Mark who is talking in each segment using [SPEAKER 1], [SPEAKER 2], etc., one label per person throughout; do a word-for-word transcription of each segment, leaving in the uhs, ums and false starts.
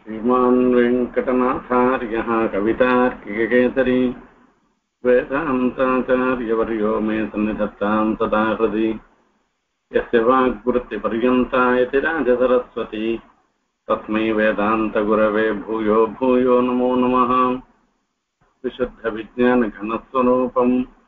[SPEAKER 1] श्रीमान् वेङ्कटनाथार्यः कवितार्किककेसरी वेदान्ताचार्यवर्यो मे सन्निधत्तां सदा हृदि यस्य वाग्वृत्तिपर्यन्ता यतिराजसरस्वती तस्मै वेदान्तगुरवे भूयो भूयो नमो नमः। विशुद्धविज्ञानघनस्वरूपं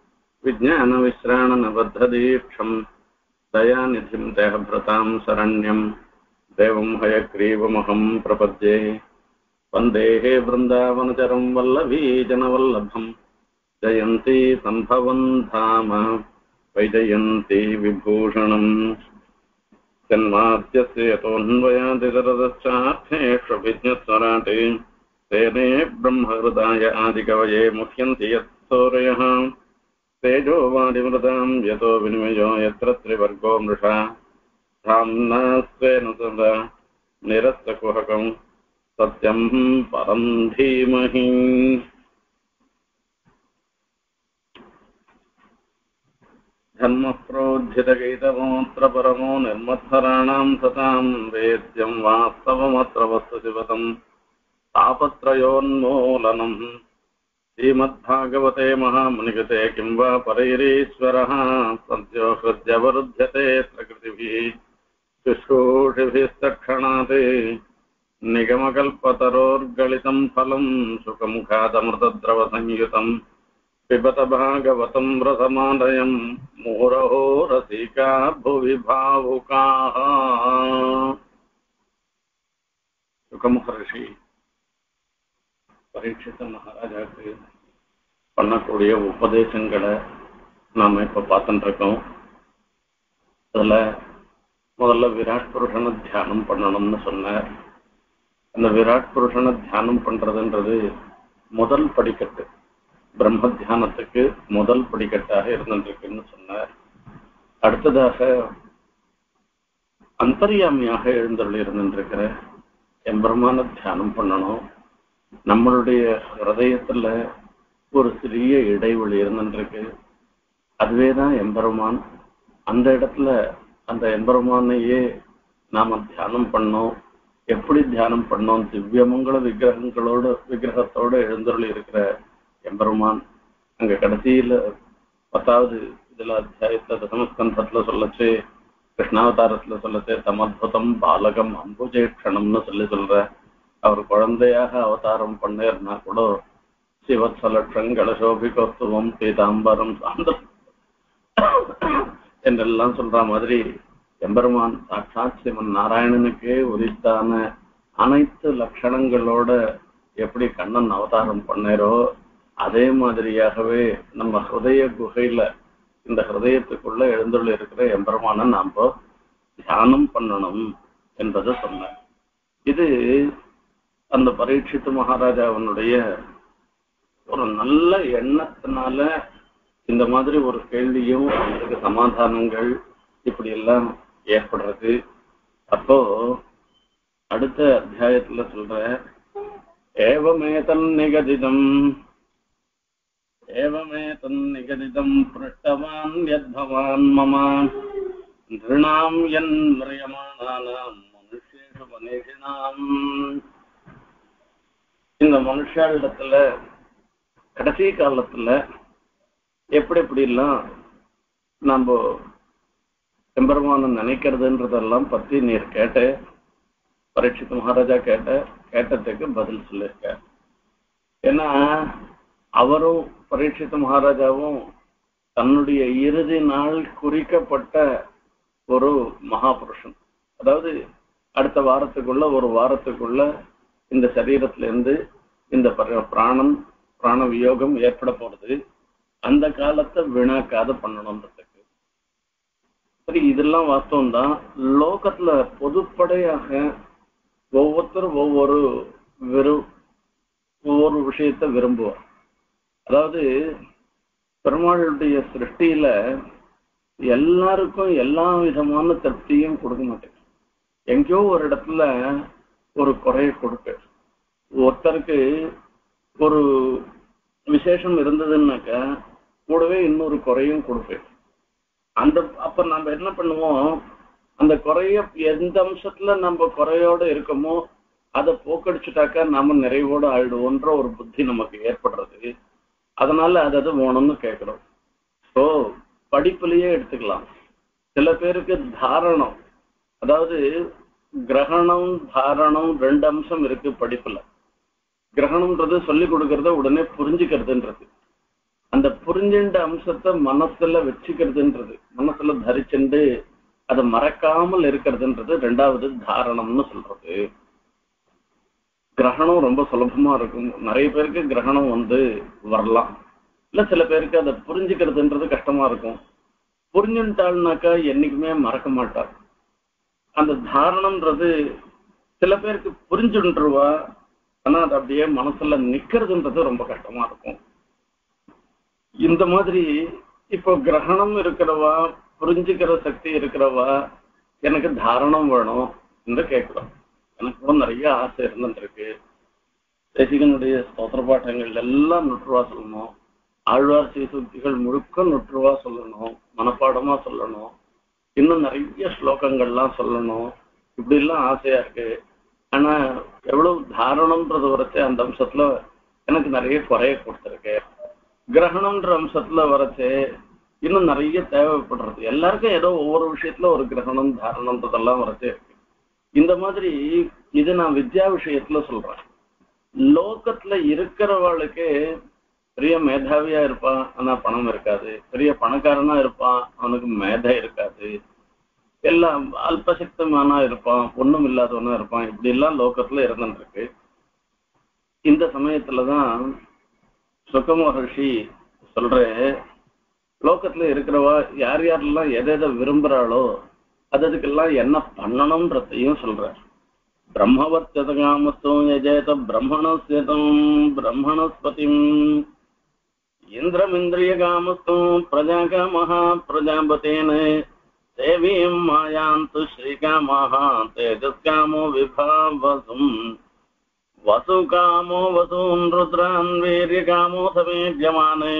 [SPEAKER 1] विज्ञानविश्राणनबद्धदीक्षं दयानिधिं देहभृतां शरण्यं देवं हयग्रीवमहं प्रपद्ये। वन्देः वृन्दावनचरं वल्लभीजनवल्लभं जयन्ती सम्भवं धाम वैजयन्ती विभूषणम्। जन्माद्यस्य यतोऽन्वयादितरदश्चार्थेष्वभिज्ञस्वराटे तेने ब्रह्महृदाय आदिकवये मुह्यन्ति यत्सूरयः। तेजो वादिमृतां यतो विनिमयो यत्र त्रिवर्गो मृषा धाम्ना स्वेन सदा निरस्तकुहकं सत्यं परं धीमहि। धर्मप्रोज्झितगीतमोऽत्र परमो निर्मत्सराणां सतां वेद्यं वास्तवमत्र वस्तुशिवतं तापत्रयोन्मूलनम्। श्रीमद्भागवते महामुनिगते किं वा परैरीश्वरः सद्यो हृद्यवरुध्यते प्रकृतिभिः शुश्रूषिभिस्तक्षणात्। निगमकल्पतरोर्गलितं फलं सुखमुखादमृतद्रवसंयुतं पिबत भागवतं रसमालयं मुहुरहो रसिका भुवि भावुकाः। சுகமுகர்ஷி பரீட்சித்த மகாராஜாவுக்கு பண்ணக்கூடிய உபதேசங்களை நாம் இப்போ பார்த்துட்டு இருக்கோம். அதில் முதல்ல விராட் புருஷனை தியானம் பண்ணணும்னு சொன்னார். அந்த விராட் புருஷனை தியானம் பண்ணுறதுன்றது முதல் படிக்கட்டு, பிரம்ம தியானத்துக்கு முதல் படிக்கட்டாக இருந்துருக்குன்னு சொன்னார். அடுத்ததாக அந்தர்யாமியாக எழுந்தருள் இருந்துருக்கிற எம்பெருமான தியானம் பண்ணணும். நம்மளுடைய ஹிருதயத்துல ஒரு சிறிய இடைவெளி இருந்துருக்கு, அதுவே தான் எம்பெருமான். அந்த இடத்துல அந்த எம்பெருமானையே நாம தியானம் பண்ணோம். எப்படி தியானம் பண்ணோம்? திவ்யமங்கள விக்கிரகங்களோடு விக்கிரகத்தோடு எழுந்தருள் இருக்கிற எம்பெருமான் அங்க கடைசியில பத்தாவது இதுல அத்தியாயத்துல தசமஸ்கந்தத்துல சொல்லச்சு, கிருஷ்ணாவதாரத்துல சொல்லச்சு தமத்புதம் பாலகம் அம்புஜேக்ஷணம்னு சொல்லி சொல்ற. அவர் குழந்தையாக அவதாரம் பண்ணேர்னா கூட சிவத்சலட்சங்கள சோபிகோத்துவம் பீதாம்பரம் சாந்தம் என்றெல்லாம் சொல்ற மாதிரி எம்பெருமான் சாட்சாத் சிவன் நாராயணனுக்கே உரித்தான அனைத்து லட்சணங்களோட எப்படி கண்ணன் அவதாரம் பண்ணேரோ அதே மாதிரியாகவே நம்ம ஹிருதய குகையில இந்த ஹிருதயத்துக்குள்ள எழுந்துள்ள இருக்கிற எம்பெருமான நாம தியானம் பண்ணணும் என்பதை சொன்னார். இது அந்த பரீட்சித்து மகாராஜாவனுடைய ஒரு நல்ல எண்ணத்தினால இந்த மாதிரி ஒரு கேள்வியும் அதுக்கு சமாதானங்கள் இப்படி எல்லாம் ஏற்படுறது. அப்போ அடுத்த அத்தியாயத்துல சொல்ற ஏவமே தன் நிகதிதம் ஏவமே தன் நிகதிதம் பிருஷ்டவான் யத்பவான் மம நிருணாம் என் மிரியமானானாம் மனுஷேஷு மனிஷினாம். இந்த மனுஷாளிடத்துல கடைசி காலத்துல எப்படி எப்படி எல்லாம் நம்ம எம்பெருமானை நினைக்கிறதுன்றதெல்லாம் பத்தி நீர் கேட்ட பரீட்சித் மகாராஜா கேட்ட கேட்டதுக்கு பதில் சொல்லியிருக்க. ஏன்னா அவரும் பரீட்சித் மகாராஜாவும் தன்னுடைய இறுதி நாள் குறிக்கப்பட்ட ஒரு மகாபுருஷன். அதாவது அடுத்த வாரத்துக்குள்ள ஒரு வாரத்துக்குள்ள இந்த சரீரத்துல இருந்து இந்த பிராணம் பிராண வியோகம் ஏற்பட போறது. அந்த காலத்தை வீணாக்காத பண்ணணும்ன்றதுக்கு சரி, இதெல்லாம் வாஸ்தவம் தான். லோகத்துல பொதுப்படையாக ஒவ்வொருத்தரும் ஒவ்வொரு விரு ஒவ்வொரு விஷயத்த விரும்புவார். அதாவது பெருமாளுடைய சிருஷ்டியில எல்லாருக்கும் எல்லா விதமான திருப்தியும் கொடுக்க மாட்டேன். எங்கேயோ ஒரு இடத்துல ஒரு குறைய கொடுக்க, ஒருத்தருக்கு ஒரு விசேஷம் இருந்ததுன்னாக்க கூடவே இன்னொரு குறையும் கொடுப்பேன். அந்த அப்ப நம்ம என்ன பண்ணுவோம், அந்த குறைய எந்த அம்சத்துல நம்ம குறையோட இருக்கமோ அதை போக்கடிச்சுட்டாக்கா நாம நிறைவோட ஆயிடுவோன்ற ஒரு புத்தி நமக்கு ஏற்படுறது. அதனால அது அது வேணும்னு கேட்கிறோம். ஸோ படிப்புலயே எடுத்துக்கலாம். சில பேருக்கு தாரணம், அதாவது கிரகணம் தாரணம் ரெண்டு அம்சம் இருக்கு படிப்புல. கிரகணம்ன்றது சொல்லி கொடுக்கறத உடனே புரிஞ்சுக்கிறதுன்றது, அந்த புரிஞ்சுண்ட அம்சத்தை மனசுல வச்சுக்கிறதுன்றது, மனசுல தரிச்சுண்டு அதை மறக்காமல் இருக்கிறதுன்றது ரெண்டாவது தாரணம்னு சொல்றது. கிரகணம் ரொம்ப சுலபமா இருக்கும். நிறைய பேருக்கு கிரகணம் வந்து வரலாம், இல்ல சில பேருக்கு அதை புரிஞ்சுக்கிறதுன்றது கஷ்டமா இருக்கும். புரிஞ்சுட்டாள்னாக்கா என்னைக்குமே மறக்க மாட்டார். அந்த தாரணம்ன்றது சில பேருக்கு புரிஞ்சுருவா, ஆனா அது அப்படியே மனசுல நிக்கிறதுன்றது ரொம்ப கஷ்டமா இருக்கும். இந்த மாதிரி இப்போ கிரகணம் இருக்கிறவா, புரிஞ்சுக்கிற சக்தி இருக்கிறவா எனக்கு தாரணம் வேணும் என்று கேட்கிறோம். எனக்கு கூட நிறைய ஆசை இருந்துருக்கு. தேசிகனுடைய ஸ்தோத்திர பாட்டங்கள் எல்லாம் நுற்றுவா சொல்லணும், ஆழ்வார் சீசுக்திகள் முழுக்க நுற்றுவா சொல்லணும், மனப்பாடமா சொல்லணும், இன்னும் நிறைய ஸ்லோகங்கள்லாம் சொல்லணும், இப்படி எல்லாம் ஆசையா இருக்கு. ஆனா எவ்வளவு தாரணம்ன்றது வரைச்சே அந்த அம்சத்துல எனக்கு நிறைய குறைய கொடுத்துருக்கு. கிரகணம்ன்ற அம்சத்துல வரைச்சே இன்னும் நிறைய தேவைப்படுறது. எல்லாருக்கும் ஏதோ ஒவ்வொரு விஷயத்துல ஒரு கிரகணம் தாரணம்ன்றதெல்லாம் வரைச்சே இருக்கு. இந்த மாதிரி இது நான் வித்யா விஷயத்துல சொல்றேன். லோகத்துல இருக்கிறவாளுக்கு பெரிய மேதாவியா இருப்பான், ஆனா பணம் இருக்காது. பெரிய பணக்காரனா இருப்பான், அவனுக்கு மேதை இருக்காது. எல்லாம் அல்பசக்தமானா இருப்பான், ஒண்ணும் இல்லாதவனா இருப்பான். இப்படி எல்லாம் லோகத்துல இருந்துருக்கு. இந்த சமயத்துலதான் சுக மகர்ஷி சொல்ற, லோகத்துல இருக்கிறவா யார் யாரெல்லாம் எதை எதை விரும்புறாளோ அது அதுக்கெல்லாம் என்ன பண்ணணும்ன்றதையும் சொல்ற. பிரம்மவர்த்தகாமத்துவம் யஜேத பிரம்மணஸ்யதம் பிரம்மணஸ்பதிம் இந்திரமிந்திரிய காமத்துவம் பிரஜாகாமஹா பிரஜாபதேன தேவீம் மாயாந்து ஸ்ரீகாமஹா தேஜஸ்காமோ விபாவசும் வசுகாமோ வசூன் ருத்ரான் வீரியகாமோ சமேஜமானே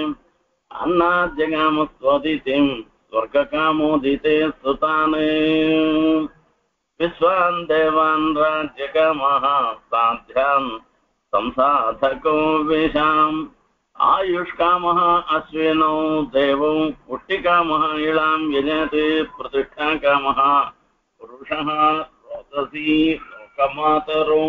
[SPEAKER 1] அன்னாத்யகாமஸ்வதிதிம் ஸ்வர்ககாமோதிதே சுதானே விஸ்வான் தேவான் ராஜ்யகாமஹ சாத்யான் சம்சாதகோ விஷாம் ஆயுஷ்காமஹ அஸ்வினோ தேவோ புஷ்டிகாமஹ இளாம் யஜேதே பிரதிஷ்டாகாமஹ புருஷः ரோதசி லோகமாதரோ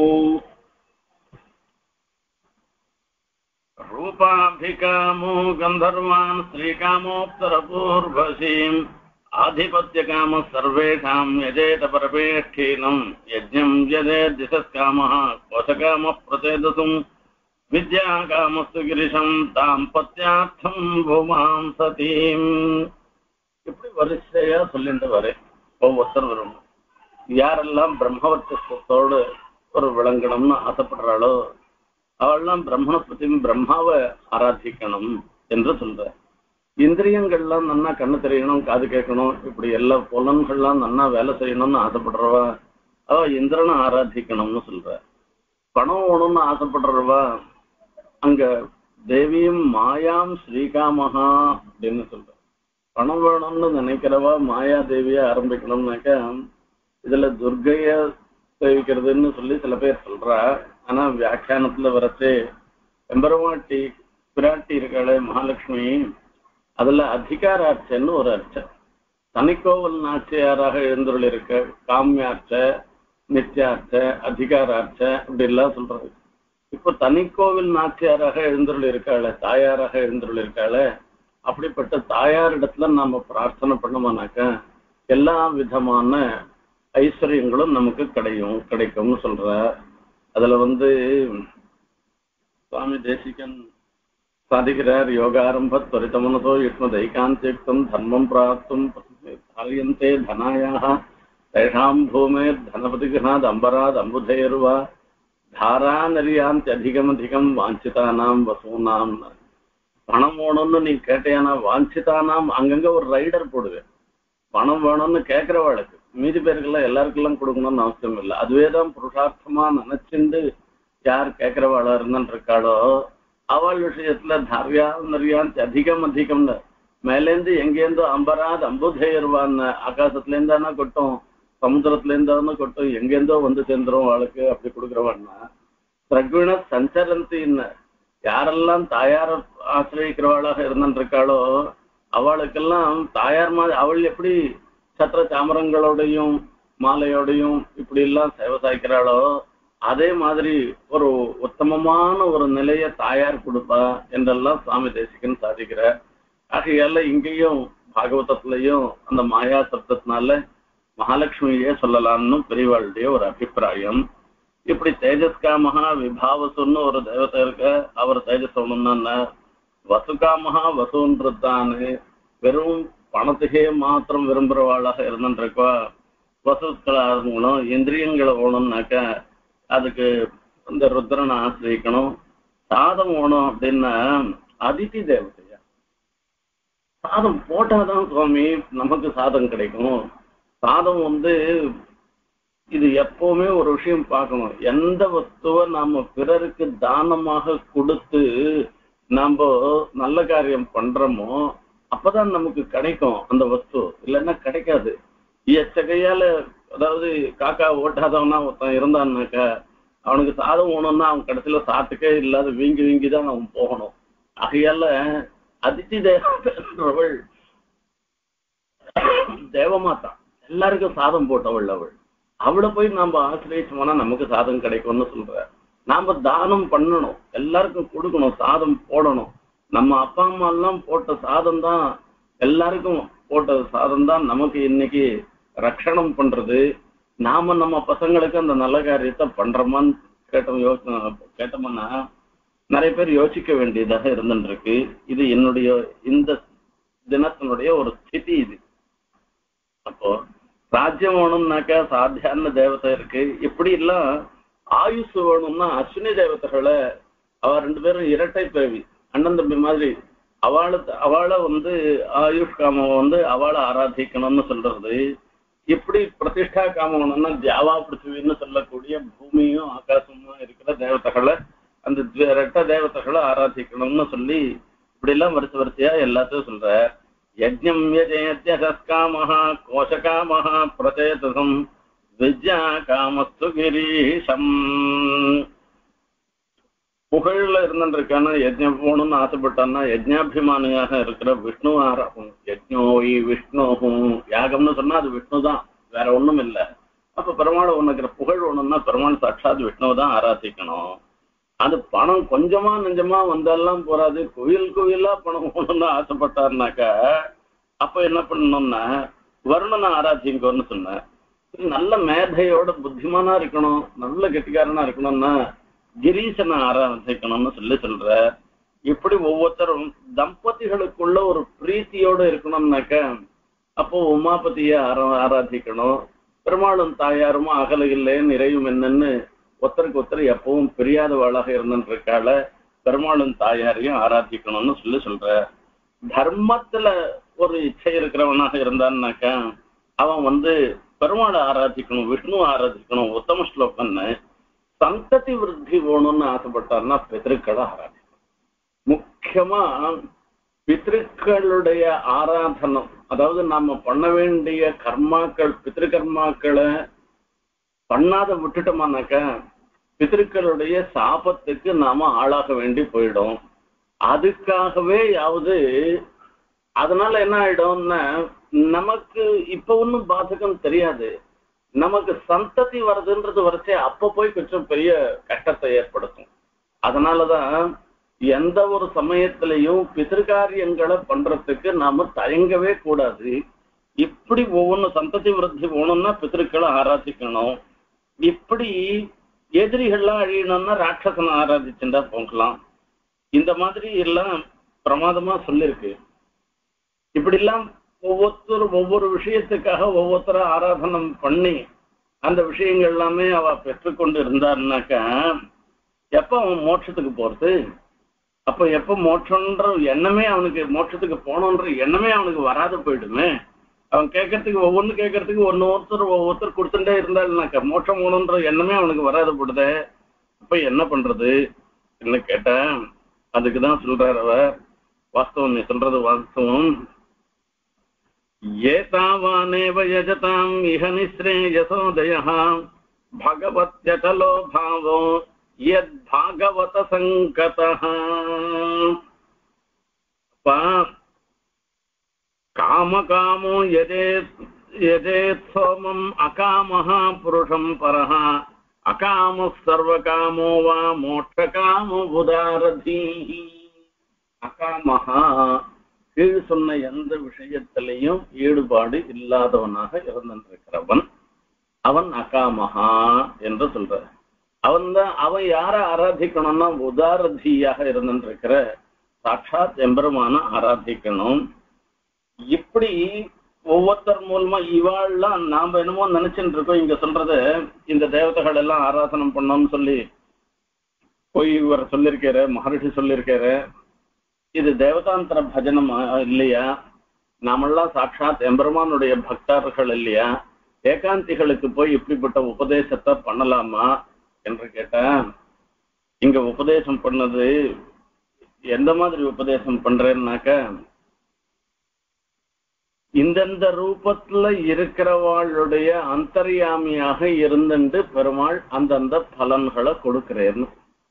[SPEAKER 1] रूपाभिकामो गंधर्वान् श्रीकामोत्तरपूर्वशीम् आधिपत्यकाम सर्वेषां यजेत परमेष्ठीनं यज्ञं यजेत दिशस्कामः कोशकामः प्रचेदसुं विद्याकामस्तु गिरिशं दाम्पत्यार्थं भूमां सतीं. இப்படி வரிசையா சொல்லிட்டு வர ஒவ்வொருத்தர் வரும். யாரெல்லாம் பிரம்மவர்த்தத்தோடு ஒரு விளங்கணும்னு ஆசைப்படுறாளோ அவள்லாம் பிரம்மணஸ்பதியும் பிரம்மாவை ஆராதிக்கணும் என்று சொல்ற. இந்திரியங்கள்லாம் நன்னா கண்ணு தெரியணும், காது கேட்கணும், இப்படி எல்லா புலன்கள்லாம் நன்னா வேலை செய்யணும்னு ஆசைப்படுறவா அவ இந்திரனை ஆராதிக்கணும்னு சொல்ற. பணம் வேணும்னு ஆசைப்படுறவா அங்க தேவியும் மாயாம் ஸ்ரீகாமஹா அப்படின்னு சொல்ற. பணம் வேணும்னு நினைக்கிறவா மாயா தேவியா ஆரம்பிக்கணும்னாக்கா இதுல துர்கைய சேவிக்கிறதுன்னு சொல்லி சில பேர் சொல்றா. ஆனா வியாக்கியானத்துல வரச்சு எம்பெருமாட்டி பிராட்டி இருக்காளே மகாலட்சுமி, அதுல அதிகாராட்சன்னு ஒரு அர்ச்சம். தனிக்கோவல் நாச்சியாராக எழுந்துள்ள இருக்க காமியார்ச்ச நித்தியார்ச்ச அதிகாராட்ச அப்படி எல்லாம் சொல்றது. இப்போ தனிக்கோவில் நாச்சியாராக எழுந்துள்ள இருக்காளே, தாயாராக எழுந்துள்ள இருக்காளே, அப்படிப்பட்ட தாயார் இடத்துல நாம பிரார்த்தனை பண்ணோம்னாக்க எல்லா விதமான ஐஸ்வர்யங்களும் நமக்கு கிடையும் கிடைக்கும்னு சொல்ற. அதுல வந்து சுவாமி தேசிகன் சாதிக்கிறார், யோகாரம்ப துவரிதமனதோ யுஷ்ம தைகாந்தியுக்தம் தர்மம் பிராப்தும் தாரியந்தே தனாயாக தேஷாம் பூமேர் தனபதிகனாத் அம்பராத் அம்புதேர்வா தாரா நரியாந்தி அதிகம் அதிகம் வாஞ்சிதானாம் வசூனாம். பணம் வேணும்னு நீ கேட்டையானா வாஞ்சிதானாம் அங்கங்க ஒரு ரைடர் போடுவேன். பணம் வேணும்னு கேட்கிறவாளுக்கு மீதி பேருக்கெல்லாம் எல்லாருக்கெல்லாம் கொடுக்கணும்னு அவசியம் இல்லை. அதுவேதான் புருஷார்த்தமா நினைச்சுண்டு யார் கேட்கிறவாளா இருந்துட்டு இருக்காளோ அவள் விஷயத்துல தாரியா நரியாந்தி அதிகம் அதிகம்னு மேலேந்து எங்கேருந்தோ அம்பராத் அம்புதேர்வான்னு ஆகாசத்துல இருந்தானா கொட்டும், சமுத்திரத்துல இருந்தாலும் கொட்டும் எங்கெந்தோ வந்து சேர்ந்துரும் அவளுக்கு அப்படி கொடுக்குறவான்னா திரகுண சஞ்சரந்தின்னு யாரெல்லாம் தாயார ஆசிரியக்கிறவாளாக இருந்துருக்காளோ அவளுக்கெல்லாம் தாயார் மாதிரி அவள் எப்படி சத்திர சாமரங்களோடையும் மாலையோடையும் இப்படி எல்லாம் சேவை சாய்க்கிறாளோ அதே மாதிரி ஒரு உத்தமமான ஒரு நிலைய தாயார் கொடுப்பா என்றெல்லாம் சுவாமி தேசிகன் சாதிக்கிற. ஆகையால இங்கேயும் பாகவதத்திலையும் அந்த மாயா சப்தத்தினால மகாலட்சுமியே சொல்லலாம்னு பெரியவாளுடைய ஒரு அபிப்பிராயம். இப்படி தேஜஸ்காமகா விபாவசுன்னு ஒரு தேவதை இருக்க, அவர் தேஜஸ்வனுன்னா வசுகாமகா வசுன்றதானு வெறும் பணத்துக்கே மாத்திரம் விரும்புறவாளாக இருந்துருக்கா. வசுக்களாகணும் இந்திரியங்களை ஓணும்னாக்கா அதுக்கு இந்த ருத்ரனை ஆசிரியக்கணும். சாதம் ஓணும் அப்படின்னா அதிதி தேவதையா சாதம் போட்டாதான் சுவாமி நமக்கு சாதம் கிடைக்கும். சாதம் வந்து இது எப்பவுமே ஒரு விஷயம் பார்க்கணும். எந்த வஸ்துவை நாம பிறருக்கு தானமாக கொடுத்து நாம நல்ல காரியம் பண்றோமோ அப்பதான் நமக்கு கிடைக்கும் அந்த வஸ்து, இல்லைன்னா கிடைக்காது. எச்சகையால அதாவது காக்கா ஓட்டாதவனா ஒருத்தன் இருந்தான்னாக்கா அவனுக்கு சாதம் ஓணும்னா அவன் கடைசியில சாப்பிட்டுக்கே இல்லாத வீங்கி வீங்கிதான் அவன் போகணும். ஆகையால அதித்தி தேவள் தேவமாதா எல்லாருக்கும் சாதம் போட்டவள் அவள். அவளை போய் நாம ஆசிரியச்சோம்னா நமக்கு சாதம் கிடைக்கும்னு சொல்ற. நாம தானம் பண்ணணும், எல்லாருக்கும் கொடுக்கணும், சாதம் போடணும். நம்ம அப்பா அம்மா எல்லாம் போட்ட சாதம் தான் எல்லாருக்கும் போட்ட சாதம் தான் நமக்கு இன்னைக்கு ரட்சணம் பண்றது. நாம நம்ம பசங்களுக்கு அந்த நல்ல காரியத்தை பண்றோமான்னு கேட்டோம் யோசனை கேட்டோம்னா நிறைய பேர் யோசிக்க வேண்டியதாக இருந்துருக்கு. இது என்னுடைய இந்த தினத்தினுடைய ஒரு ஸ்திதி. இது அப்போ ராஜ்யம் வேணும்னாக்கா சாத்தியான தேவதை இருக்கு. இப்படி எல்லாம் ஆயுஷ் வேணும்னா அஸ்வினி தேவதைகளை அவ ரெண்டு பேரும் இரட்டை பிறவி அண்ணன் தம்பி மாதிரி அவளை அவளை வந்து ஆயுஷ் காம வந்து அவளை ஆராதிக்கணும்னு சொல்றது. இப்படி பிரதிஷ்டா காமம்னா ஜாவா பிருத்திவின்னு சொல்லக்கூடிய பூமியும் ஆகாசமும் இருக்கிற தேவதைகளை அந்த ரெட்ட தேவதைகளை ஆராதிக்கணும்னு சொல்லி இப்படி எல்லாம் வரிசை வரிசையா எல்லாத்தையும் சொல்ற. யஜ்ஞம் யஜயத்யசஸ்காமஹா கோஷகாமஹா பிரச்சேதசம் வித்யா காமஸ்து கிரீஷம். புகழ்ல இருந்துருக்கான யஜ்ஞம் போகணும்னு ஆசைப்பட்டான்னா யஜ்ஞாபிமானியாக இருக்கிற விஷ்ணு ஆராகும். யஜ்ஞோயி விஷ்ணுவும் யாகம்னு சொன்னா அது விஷ்ணு தான், வேற ஒண்ணும் இல்லை. அப்ப பெருமாள் ஒண்ணுக்கிற புகழ் ஒண்ணுன்னா பெருமாள் சாட்சாத் விஷ்ணுவை தான் ஆராதிக்கணும். அது பணம் கொஞ்சமா நெஞ்சமா வந்தாலாம் போறாது, கோயில் கோயிலா பணம் போகணும்னு ஆசைப்பட்டாருனாக்கா அப்ப என்ன பண்ணணும்னா வருணனை ஆராதிங்கன்னு சொன்ன. நல்ல மேதையோட புத்திமானா இருக்கணும், நல்ல கெட்டிக்காரனா இருக்கணும்னா கிரீசனை ஆராதிக்கணும்னு சொல்லி சொல்ற. இப்படி ஒவ்வொருத்தரும் தம்பதிகளுக்குள்ள ஒரு பிரீத்தியோட இருக்கணும்னாக்க அப்போ உமாபதிய ஆரா ஆராதிக்கணும். பெருமாளும் தாயாரும் அகல இல்லை நிறையும் என்னன்னு ஒருத்தருக்கு ஒருத்தர் எப்பவும் பிரியாதவாளாக இருந்துருக்கால பெருமாளும் தாயாரையும் ஆராதிக்கணும்னு சொல்லி சொல்ற. தர்மத்துல ஒரு இச்சை இருக்கிறவனாக இருந்தான்னாக்கா அவன் வந்து பெருமாளை ஆராதிக்கணும், விஷ்ணு ஆராதிக்கணும். உத்தம ஸ்லோகன்னு சந்ததி விருத்தி வேணும்னு ஆசைப்பட்டார்னா பித்ருக்களை ஆராதிக்கணும். முக்கியமா பித்ருக்களுடைய ஆராதனம், அதாவது நாம பண்ண வேண்டிய கர்மாக்கள் பித்ருகர்மாக்களை பண்ணாத விட்டுட்டோமானாக்கா பித்ருக்களுடைய சாபத்துக்கு நாம ஆளாக வேண்டி போயிடும். அதுக்காகவே யாவது அதனால என்ன ஆயிடும்னா நமக்கு இப்ப ஒன்னும் பாதகம் தெரியாது, நமக்கு சந்ததி வருதுன்றது வரைச்சே அப்ப போய் கொஞ்சம் பெரிய கஷ்டத்தை ஏற்படுத்தும். அதனாலதான் எந்த ஒரு சமயத்திலையும் பிதிருக்காரியங்களை பண்றதுக்கு நாம தயங்கவே கூடாது. இப்படி ஒவ்வொன்னு சந்ததி விருத்தி போகணும்னா பித்திருக்களை ஆராதிக்கணும். இப்படி எதிரிகள்லாம் அழியணும்னா ராட்சசனை ஆராதிச்சுட்டா போகலாம். இந்த மாதிரி எல்லாம் பிரமாதமா சொல்லிருக்கு. இப்படி எல்லாம் ஒவ்வொருத்தரும் ஒவ்வொரு விஷயத்துக்காக ஒவ்வொருத்தர ஆராதனம் பண்ணி அந்த விஷயங்கள் எல்லாமே அவ பெற்றுக்கொண்டு இருந்தாருனாக்கா எப்ப அவன் மோட்சத்துக்கு போறது? அப்ப எப்ப மோட்சம்ன்ற எண்ணமே அவனுக்கு மோட்சத்துக்கு போனோன்ற எண்ணமே அவனுக்கு வராது போயிடுமே. அவன் கேட்கறதுக்கு ஒவ்வொன்னு கேட்கறதுக்கு ஒன்னு ஒருத்தர் ஒவ்வொருத்தர் கொடுத்துட்டே இருந்தாருனாக்கா மோட்சம் போகணுன்ற எண்ணமே அவனுக்கு வராது போடுதே. அப்ப என்ன பண்றது என்ன கேட்டேன். அதுக்குதான் சொல்றாரு அவ. வாஸ்தவம், நீ சொல்றது வாஸ்தவம். ஏதாவானேவ யஜதாம் இஹ நிஸ்ரேயசோதயः பகவத்யதலோ பாவோ யத் பாகவத சங்கதः. காமகாமோ யஜேத் யஜேத் சோமம் அகாமஹ புருஷம் பரஹ அகாம சர்வகாமோ வா மோட்சகாமோ உதாரதீஹி. அகாமஹா கீழ் சொன்ன எந்த விஷயத்திலையும் ஈடுபாடு இல்லாதவனாக இருந்திருக்கிறவன் அவன் அகாமஹா என்று சொல்ற. அவன் தான் அவன் யாரை ஆராதிக்கணும்னா உதாரதியாக இருந்திருக்கிற சாட்சாத் எம்பெருமான ஆராதிக்கணும். இப்படி ஒவ்வொருத்தர் மூலமா இவாள்லாம் நாம என்னமோ நினைச்சுட்டு இருக்கோம். இங்க சொல்றது இந்த தேவதைகள் எல்லாம் ஆராதனம் பண்ணோம்னு சொல்லி போய் இவர் சொல்லியிருக்காரு, மகரிஷி சொல்லியிருக்காரு. இது தேவதாந்திர பஜனம் இல்லையா? நாமெல்லாம் சாட்சாத் எம்பெருமானுடைய பக்தர்கள் இல்லையா? ஏகாந்திகளுக்கு போய் இப்படிப்பட்ட உபதேசத்தை பண்ணலாமா என்று கேட்டா, இங்க உபதேசம் பண்ணது எந்த மாதிரி உபதேசம் பண்றேன்னாக்க, இந்தந்த ரூபத்துல இருக்கிறவாளுடைய அந்தர்யாமியாக இருந்துட்டு பெருமாள் அந்தந்த பலன்களை கொடுக்கிறேன்னு.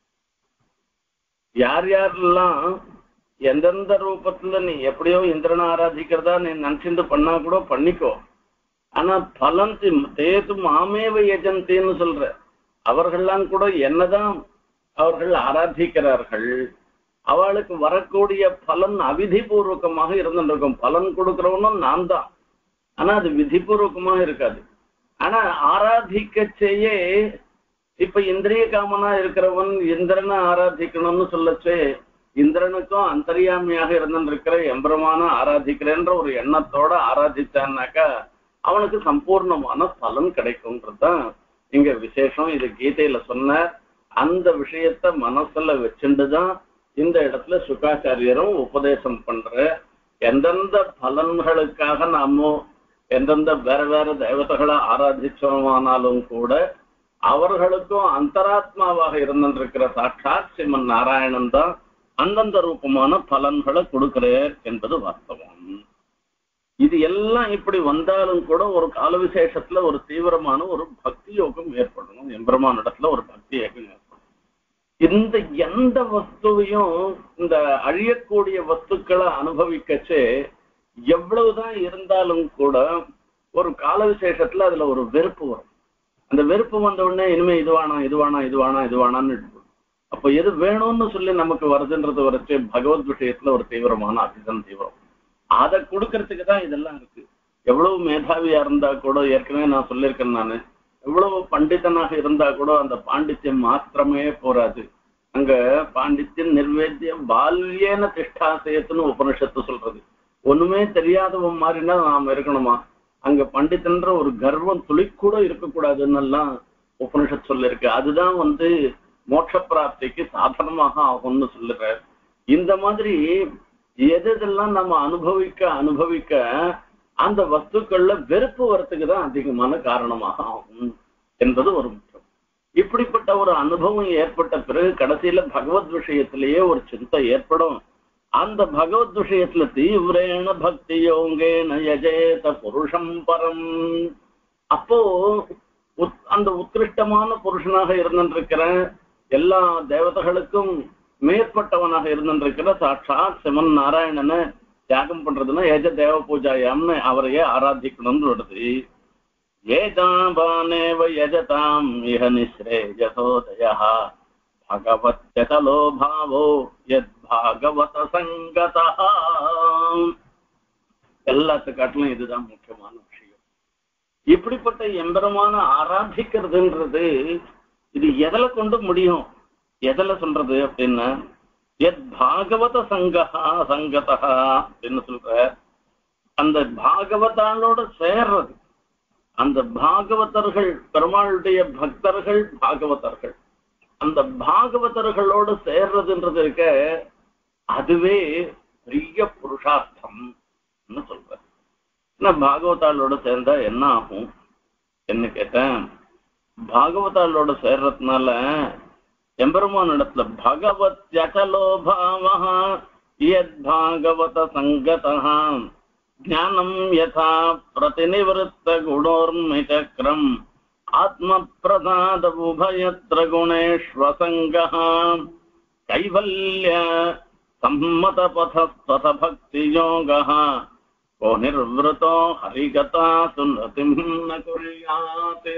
[SPEAKER 1] யார் யாரெல்லாம் எந்தெந்த ரூபத்துல நீ எப்படியோ இந்திரனை ஆராதிக்கிறதா நீ நினைச்சுட்டு பண்ணா கூட பண்ணிக்கோ. ஆனா பலன் தேது மாமேவ யஜந்தின்னு சொல்ற அவர்கள்லாம் கூட என்னதான் அவர்கள் ஆராதிக்கிறார்கள், அவளுக்கு வரக்கூடிய பலன் அவிதிபூர்வகமாக இருந்துருக்கும். பலன் கொடுக்கிறவனும் நான் தான், ஆனா அது விதிபூர்வகமாக இருக்காது. ஆனா ஆராதிக்க செய்ய இப்ப இந்திரிய காமனா இருக்கிறவன் இந்திரனை ஆராதிக்கணும்னு சொல்லச்சே, இந்திரனுக்கும் அந்தர்யாமியாக இருந்திருக்கிற எம்பெருமான ஆராதிக்கிறேன்ற ஒரு எண்ணத்தோட ஆராதிச்சான்னாக்கா அவனுக்கு சம்பூர்ணமான பலன் கிடைக்கும்ன்றதுதான் இங்க விசேஷம். இது கீதையில சொன்ன அந்த விஷயத்த மனசுல வச்சுட்டுதான் இந்த இடத்துல சுகாச்சாரியரும் உபதேசம் பண்ற. எந்தெந்த பலன்களுக்காக நாம எந்தெந்த வேற வேற தேவதைகளை ஆராதிச்சோமானாலும் கூட அவர்களுக்கும் அந்தராத்மாவாக இருந்திருக்கிற சாட்சாத் ஸ்ரீமன் நாராயணன் தான் அந்தந்த ரூபமான பலன்களை கொடுக்கிறார் என்பது வாஸ்தவம். இது எல்லாம் இப்படி வந்தாலும் கூட ஒரு கால விசேஷத்துல ஒரு தீவிரமான ஒரு பக்தி யோகம் ஏற்படணும். எம்பெருமான இடத்துல ஒரு பக்தி யோகம் ஏற்படும். இந்த எந்த வஸ்துவையும் இந்த அழியக்கூடிய வஸ்துக்களை அனுபவிக்கச்சே எவ்வளவுதான் இருந்தாலும் கூட ஒரு கால விசேஷத்துல அதுல ஒரு வெறுப்பு வரும். அந்த வெறுப்பு வந்த உடனே இனிமே இதுவானா இதுவானா இதுவானா இதுவானான்னு அப்ப எது வேணும்னு சொல்லி நமக்கு வருதுன்றது வரைச்சு பகவத் விஷயத்துல ஒரு தீவிரமான அதிகம் தீவிரம். அதை கொடுக்கறதுக்கு தான் இதெல்லாம் இருக்கு. எவ்வளவு மேதாவியா இருந்தா கூட, ஏற்கனவே நான் சொல்லியிருக்கேன், நானு எவ்வளவு பண்டிதனாக இருந்தா கூட அந்த பாண்டித்யம் மாத்திரமே போராது. அங்க பாண்டித்யம் நிர்வேத்தியம் பால்யேன திஷ்டாசயத்துன்னு உபனிஷத்து சொல்றது. ஒண்ணுமே தெரியாதவன் மாதிரினா நாம இருக்கணுமா? அங்க பண்டிதன்ற ஒரு கர்வம் துளிக்கூட இருக்கக்கூடாதுன்னு எல்லாம் உபனிஷத்து சொல்லிருக்கு. அதுதான் வந்து மோட்ச பிராப்திக்கு சாதனமாக ஆகும்னு சொல்லுற. இந்த மாதிரி எதெல்லாம் நம்ம அனுபவிக்க அனுபவிக்க அந்த வஸ்துக்கள்ல வெறுப்பு வரத்துக்கு தான் அதிகமான காரணமாக ஆகும் என்பது ஒரு முக்கியம். இப்படிப்பட்ட ஒரு அனுபவம் ஏற்பட்ட பிறகு கடைசியில பகவத் விஷயத்திலேயே ஒரு சிந்தை ஏற்படும். அந்த பகவத் விஷயத்துல தீவிரேன பக்தி யோகேன யஜேத புருஷம் பரம். அப்போ அந்த உத்கிருஷ்டமான புருஷனாக இருந்திருக்கிற எல்லா தேவதைகளுக்கும் மேற்பட்டவனாக இருந்திருக்கிற சாட்சாத் சிவன் நாராயணனை தியாகம் பண்றதுன்னா ஏஜ தேவ பூஜாயாம்னு அவரையே ஆராதிக்கணும்னு வருது. ஏதாபானேவ யஜதாம் இஹ நிஸ்ரேயசோதயः பகவத்யதலோ பாவோ யத் பாகவத சங்கதः. எல்லாத்துக்காட்டிலும் இதுதான் முக்கியமான விஷயம். இப்படிப்பட்ட எம்பெருமான ஆராதிக்கிறதுன்றது இது எதில் கொண்டு முடியும்? எதில் சொல்றது அப்படின்னா எத் பாகவத சங்கஹா சங்கதா அப்படின்னு சொல்ற அந்த பாகவதானோட சேர்றது. அந்த பாகவதர்கள் பெருமாளுடைய பக்தர்கள் பாகவதர்கள், அந்த பாகவதர்களோடு சேர்றதுன்றது இருக்க அதுவே பெரிய புருஷார்த்தம் சொல்ற. பாகவதாளோட சேர்ந்தா என்ன ஆகும் என்ன கேட்டேன். பாகவதாளோட சேர்றதுனால எம்பெருமான இடத்துல பகவத்யகலோ பாவஹ யத் பாகவத சங்கதஹ ज्ञानं यथा प्रतिनिवृत्त गुणोर्मिचक्रम् आत्मप्रसाद उभयत्र गुणेष्वसङ्गः कैवल्य सम्मतपथः भक्तियोगः को निर्वृतो हरिगता सुनतिं न कुर्यात्.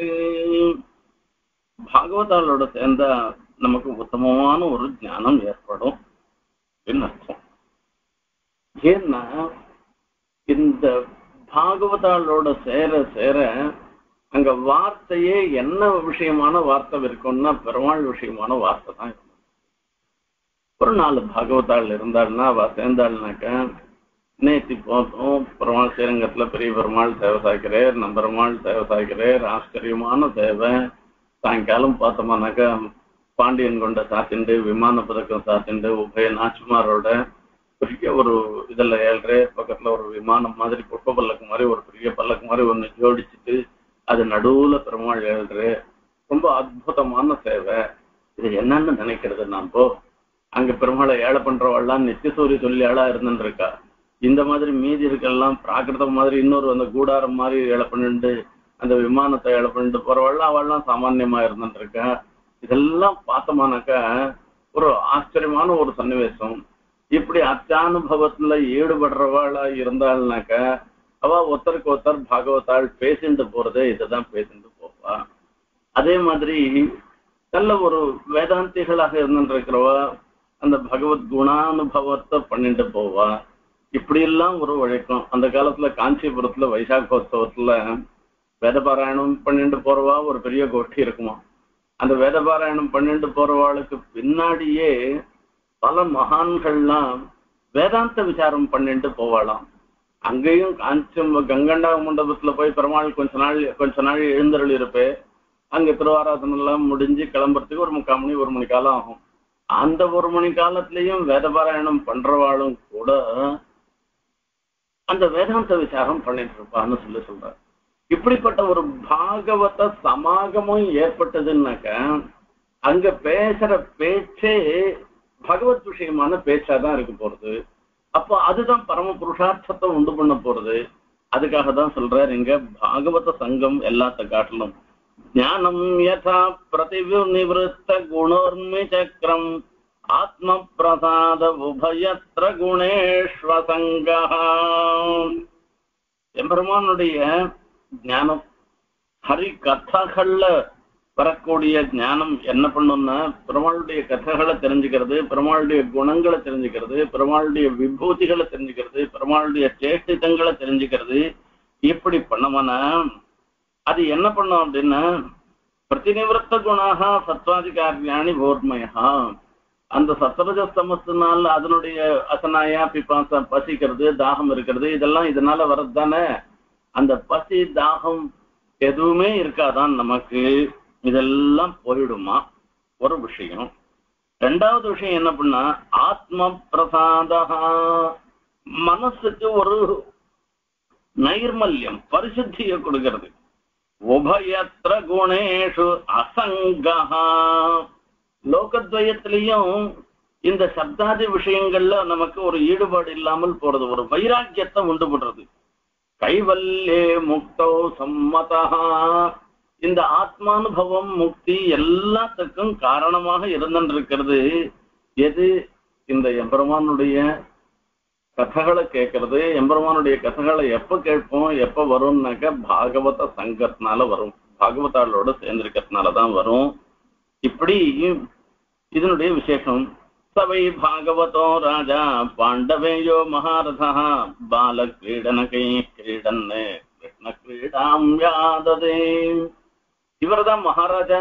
[SPEAKER 1] பாகவதாளோட சேர்ந்தா நமக்கு உத்தமமான ஒரு ஞானம் ஏற்படும் அப்படின்னு அர்த்தம். ஏன்னா இந்த பாகவதாளோட சேர சேர அங்க வார்த்தையே என்ன விஷயமான வார்த்தை இருக்கும்னா பெருமாள் விஷயமான வார்த்தை தான் இருக்கும். ஒரு நாலு பாகவதாள் இருந்தாள்னா அவ சேர்ந்தாள்னாக்கா நேத்தி போதும் பெருமாள் ஸ்ரீரங்கத்துல பெரிய பெருமாள் சேவை சாய்க்கிறார், நம்ம பெருமாள் சேவை சாய்க்கிறார், ஆச்சரியமான சேவை. சாயங்காலம் பார்த்தோம்னாக்கா பாண்டியன் கொண்ட சாத்திண்டு விமான பதக்கம் சாத்திண்டு உபய நாச்சிமாரோட பெரிய ஒரு இதுல ஏழ்ற பக்கத்துல ஒரு விமானம் மாதிரி புஷ்ப பல்லக்கு மாதிரி ஒரு பெரிய பல்லக்கு மாதிரி ஒண்ணு ஜோடிச்சுட்டு அது நடுவுல பெருமாள் ஏழ்ற ரொம்ப அற்புதமான சேவை. இது என்னன்னு நினைக்கிறது நாம அங்க பெருமாளை ஏழை பண்றவாள்லாம் நித்தியசூரி சொல்லி ஏழா இருந்துட்டு இருக்கா. இந்த மாதிரி மீதி இருக்கலாம் பிராகிருதம் மாதிரி இன்னொரு அந்த கூடாரம் மாதிரி ஏழை பண்ணிட்டு அந்த விமானத்தை ஏழை பண்ணிட்டு போறவாள்லாம் அவள்லாம் சாமான்யமா இருந்துட்டு இருக்கா. இதெல்லாம் பார்த்தோமானாக்கா ஒரு ஆச்சரியமான ஒரு சன்னிவேசம். இப்படி அத்தியானுபவத்துல ஈடுபடுறவாளா இருந்தாள்னாக்கா அவ ஒருத்தருக்கு ஒருத்தர் பாகவதாள் பேசிட்டு போறதே இதுதான் பேசிட்டு போவா. அதே மாதிரி நல்ல ஒரு வேதாந்திகளாக இருந்துட்டு இருக்கிறவா அந்த பகவத் குணானுபவத்தை பண்ணிட்டு போவா. இப்படி எல்லாம் ஒரு வழக்கம். அந்த காலத்துல காஞ்சிபுரத்துல வைசாகோத்சவத்துல வேதபாராயணம் பண்ணிட்டு போறவா ஒரு பெரிய கோஷ்டி இருக்குமா. அந்த வேதபாராயணம் பண்ணிட்டு போறவாளுக்கு பின்னாடியே பல மகான்கள்லாம் வேதாந்த விசாரம் பண்ணிட்டு போவாளாம். அங்கேயும் காஞ்சி கங்கண்டா மண்டபத்துல போய் பெருமாள் கொஞ்ச நாள் கொஞ்ச நாள் எழுந்தருள் இருப்பே. அங்க திருவாராதனம் எல்லாம் முடிஞ்சு கிளம்புறதுக்கு ஒரு முக்கால் மணி ஒரு மணி காலம் ஆகும். அந்த ஒரு மணி காலத்திலையும் வேதபாராயணம் பண்றவாளும் கூட அந்த வேதாந்த விசாரம் பண்ணிட்டு இருப்பான்னு சொல்லி சொல்றாரு. இப்படிப்பட்ட ஒரு பாகவத சமாகமும் ஏற்பட்டதுன்னாக்க அங்க பேசுற பேச்சே பகவத் விஷயமான பேச்சாதான் இருக்க போறது. அப்போ அதுதான் பரம புருஷார்த்தத்தை உண்டு பண்ண போறது. அதுக்காக தான் சொல்றாரு இங்க பாகவத சங்கம் எல்லாத்த காட்டிலும் ஞானம் யதா பிரதிநிவృత్త குணோர்மி சக்கரம் ஆத்ம பிரசாத உபயத்ர குணேஷ்வசங்கஹ. எம்பெருமானுடைய ஞானம் ஹரி கதைகள்ல வரக்கூடிய ஞானம் என்ன பண்ணும்னா பெருமாளுடைய கதைகளை தெரிஞ்சுக்கிறது, பெருமாளுடைய குணங்களை தெரிஞ்சுக்கிறது, பெருமாளுடைய விபூதிகளை தெரிஞ்சுக்கிறது, பெருமாளுடைய சேஷ்டிதங்களை தெரிஞ்சுக்கிறது. இப்படி பண்ணோம்னா அது என்ன பண்ணும் அப்படின்னா பிரதிநிவృత్త குணாக சத்வாதிகாரியாணி போர்மயா. அந்த சத்வரஜஸ்தமத்தினால அதனுடைய அசனாயா பிபாச பசிக்கிறது தாகம் இருக்கிறது இதெல்லாம் இதனால வர்றதுதானே. அந்த பசி தாகம் எதுவுமே இருக்காதான் நமக்கு. இதெல்லாம் போயிடுமா ஒரு விஷயம். ரெண்டாவது விஷயம் என்ன பண்ணா ஆத்ம பிரசாதா மனசுக்கு ஒரு நைர்மல்யம் பரிசுத்தியை கொடுக்கிறது. உபயத்ர குணேஷு அசங்கஹா. லோகத்வயத்திலையும் இந்த சப்தாதி விஷயங்கள்ல நமக்கு ஒரு ஈடுபாடு இல்லாமல் போறது ஒரு வைராக்கியத்தை உண்டு பண்றது. கைவல்யே முக்தோ சம்மதா. இந்த ஆத்மானுபவம் முக்தி எல்லாத்துக்கும் காரணமாக இருந்திருக்கிறது எது? இந்த எம்பெருமானுடைய கதைகளை கேட்கறது. எம்பெருமானுடைய கதைகளை எப்ப கேட்போம் எப்ப வரும்னாக்க பாகவத சங்கத்தினால வரும், பாகவதாளோட சேர்ந்திருக்கிறதுனாலதான் வரும். இப்படி இதனுடைய விசேஷம். சவை பாகவதோ ராஜா பாண்டவேயோ மகாரதா பால கிரீடனகை கிரீடன் கிருஷ்ண கிரீடாம் யாததே. இவர்தான் மகாராஜா.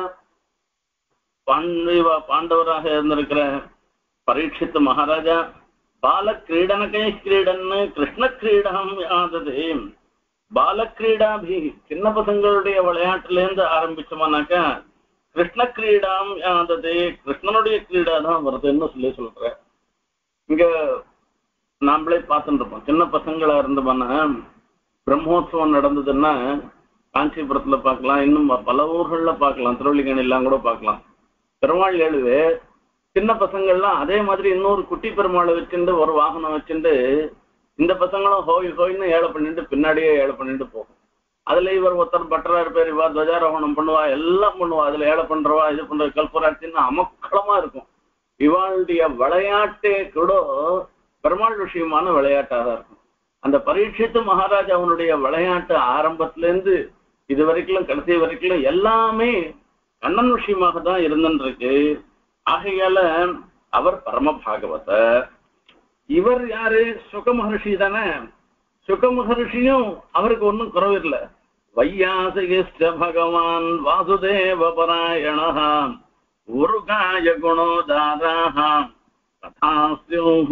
[SPEAKER 1] பாண்டவ பாண்டவராக இருந்திருக்கிற பரீட்சித் மகாராஜா பால கிரீடனகை கிரீடன் கிருஷ்ண கிரீடாம் யாததே. பால கிரீடாபி சின்ன பசங்களுடைய விளையாட்டுல இருந்து ஆரம்பிச்சோம்னாக்கா கிருஷ்ண கிரீடாம் யாததே கிருஷ்ணனுடைய கிரீடா தான் வருதுன்னு சொல்லி சொல்ற. இங்க நாமளே பார்த்துட்டு இருப்போம். சின்ன பசங்களா இருந்தோம்னா பிரம்மோத்சவம் நடந்ததுன்னா காஞ்சிபுரத்துல பார்க்கலாம், இன்னும் பல ஊர்கள்ல பார்க்கலாம், திருவள்ளிக்கணி எல்லாம் கூட பார்க்கலாம். பெருமாள் எழுது சின்ன பசங்கள்லாம் அதே மாதிரி இன்னொரு குட்டி பெருமாளை வச்சுட்டு ஒரு வாகனம் வச்சுட்டு இந்த பசங்களும் ஹோய் ஹோய்னு ஏழை பண்ணிட்டு பின்னாடியே ஏழை பண்ணிட்டு போகும். அதுல இவர் ஒருத்தர் பட்டரா இருப்பார், இவா துவஜாரோகணம் பண்ணுவா, எல்லாம் பண்ணுவா. அதுல ஏழை பண்றவா இது பண்ற கல்பராட்சின்னு அமக்களமா இருக்கும். இவாளுடைய விளையாட்டே கூட பெருமாள் விஷயமான விளையாட்டாக தான் இருக்கும். அந்த பரீட்சித்து மகாராஜா அவனுடைய விளையாட்டு ஆரம்பத்துல இருந்து இது வரைக்கும் கடைசி வரைக்கும் எல்லாமே கண்ணன் விஷயமாக தான் இருந்துருக்கு. ஆகையால அவர் பரம பாகவதர். இவர் யாரு? சுக மகர்ஷி தானே. சுக மகர்ஷியும் அவருக்கு ஒன்றும் குறவில்லை. வையாசிகிஷ்ட பகவான் வாசுதேவ பராயணः உருகாய குணோதாராः ததாஸ்யோஹ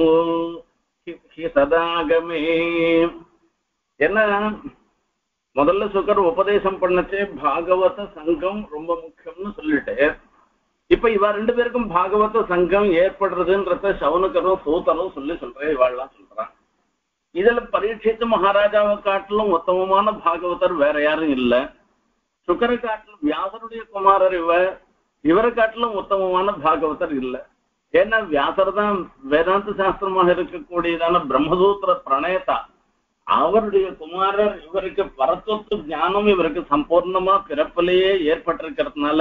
[SPEAKER 1] ஹிததாகமே. என்ன முதல்ல சுகர் உபதேசம் பண்ணச்சே பாகவத சங்கம் ரொம்ப முக்கியம்னு சொல்லிட்டு, இப்ப இவ ரெண்டு பேருக்கும் பாகவத சங்கம் ஏற்படுறதுன்றத சவுனகரும் சூத்தரும் சொல்லி சொல்றேன், இவாள்லாம் சொல்றான். இதுல பரீட்சித்து மகாராஜாவை காட்டிலும் உத்தமமான பாகவதர் வேற யாரும் இல்ல. சுகரை காட்டிலும் வியாசருடைய குமாரர் இவ, இவரை காட்டிலும் உத்தமமான பாகவதர் இல்ல. ஏன்னா வியாசர் தான் வேதாந்த சாஸ்திரமாக இருக்கக்கூடியதான பிரம்மசூத்திர பிரணேதா. அவருடைய குமாரர் இவருக்கு பரத்தொத்து ஞானம் இவருக்கு சம்பூர்ணமா பிறப்பிலேயே ஏற்பட்டிருக்கிறதுனால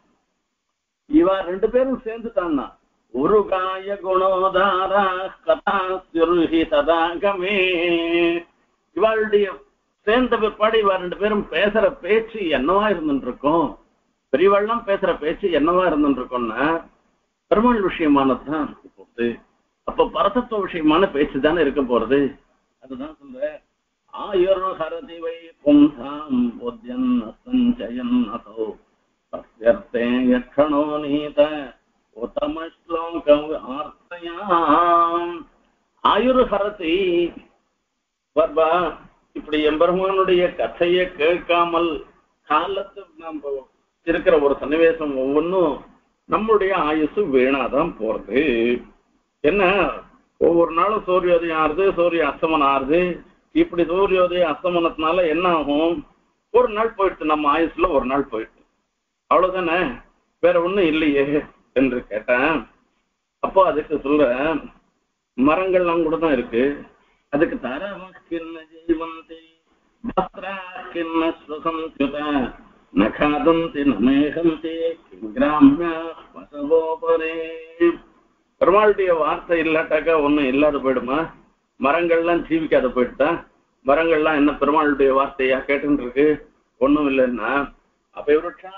[SPEAKER 1] இவ ரெண்டு பேரும் சேர்ந்துட்டான்னா ஒரு காய குணோதாரா கதா சுருஹி சதாகமே. இவளுடைய சேர்ந்த பிற்பாடு இவ ரெண்டு பேரும் பேசுற பேச்சு என்னவா இருந்துட்டு இருக்கும், பெரியவாள்லாம் பேசுற பேச்சு என்னவா இருந்துட்டு இருக்கும்னா பெருமாள் விஷயமானதுதான் இருக்க போகுது. அப்ப பரதத்துவ விஷயமான பேச்சு தானே இருக்க போறது. அதுதான் சொல்ற ஆயுர் ஹரதி வை பும்சாம் போத்யன் அசஞ்சயன் அதோ சத்யர்த்தே யக்ஷணோ நீத உத்தம ஸ்லோகம் ஆர்த்தயாம். ஆயுர் ஹரதி வர்பா. இப்படி எம்பெருமானுடைய கதையை கேட்காமல் காலத்து நம்ம இருக்கிற ஒரு சன்னிவேசம் ஒவ்வொன்றும் நம்முடைய ஆயுசு வீணாதான் போறது. என்ன ஒவ்வொரு நாளும் சூரியோதயம் ஆறுது, சூரிய அஸ்தமனம் ஆறுது. இப்படி சூரியோதய அஸ்தமனத்தினால என்ன ஆகும், ஒரு நாள் போயிடுச்சு, நம்ம ஆயுசுல ஒரு நாள் போயிடுச்சு, அவ்வளவுதானே, வேற ஒண்ணும் இல்லையே என்று கேட்டேன். அப்போ அதுக்கு சொல்ற மரங்கள்லாம் கூட தான் இருக்கு. அதுக்கு தாராமக்கின்ன ஜீவந்தி பஸ்திராக்கின்ன ஸ்வசம்சுத நகாதந்தி நமேகந்தி கிராமிய பசவோபரே. பெருமாளுடைய வார்த்தை இல்லாட்டாக்கா ஒன்னும் இல்லாத போயிடுமா? மரங்கள்லாம் ஜீவிக்காத போயிட்டா மரங்கள்லாம் என்ன பெருமாளுடைய வார்த்தையா கேட்டுன்னு இருக்கு? ஒண்ணும் இல்லைன்னா அப்ப இவருஷா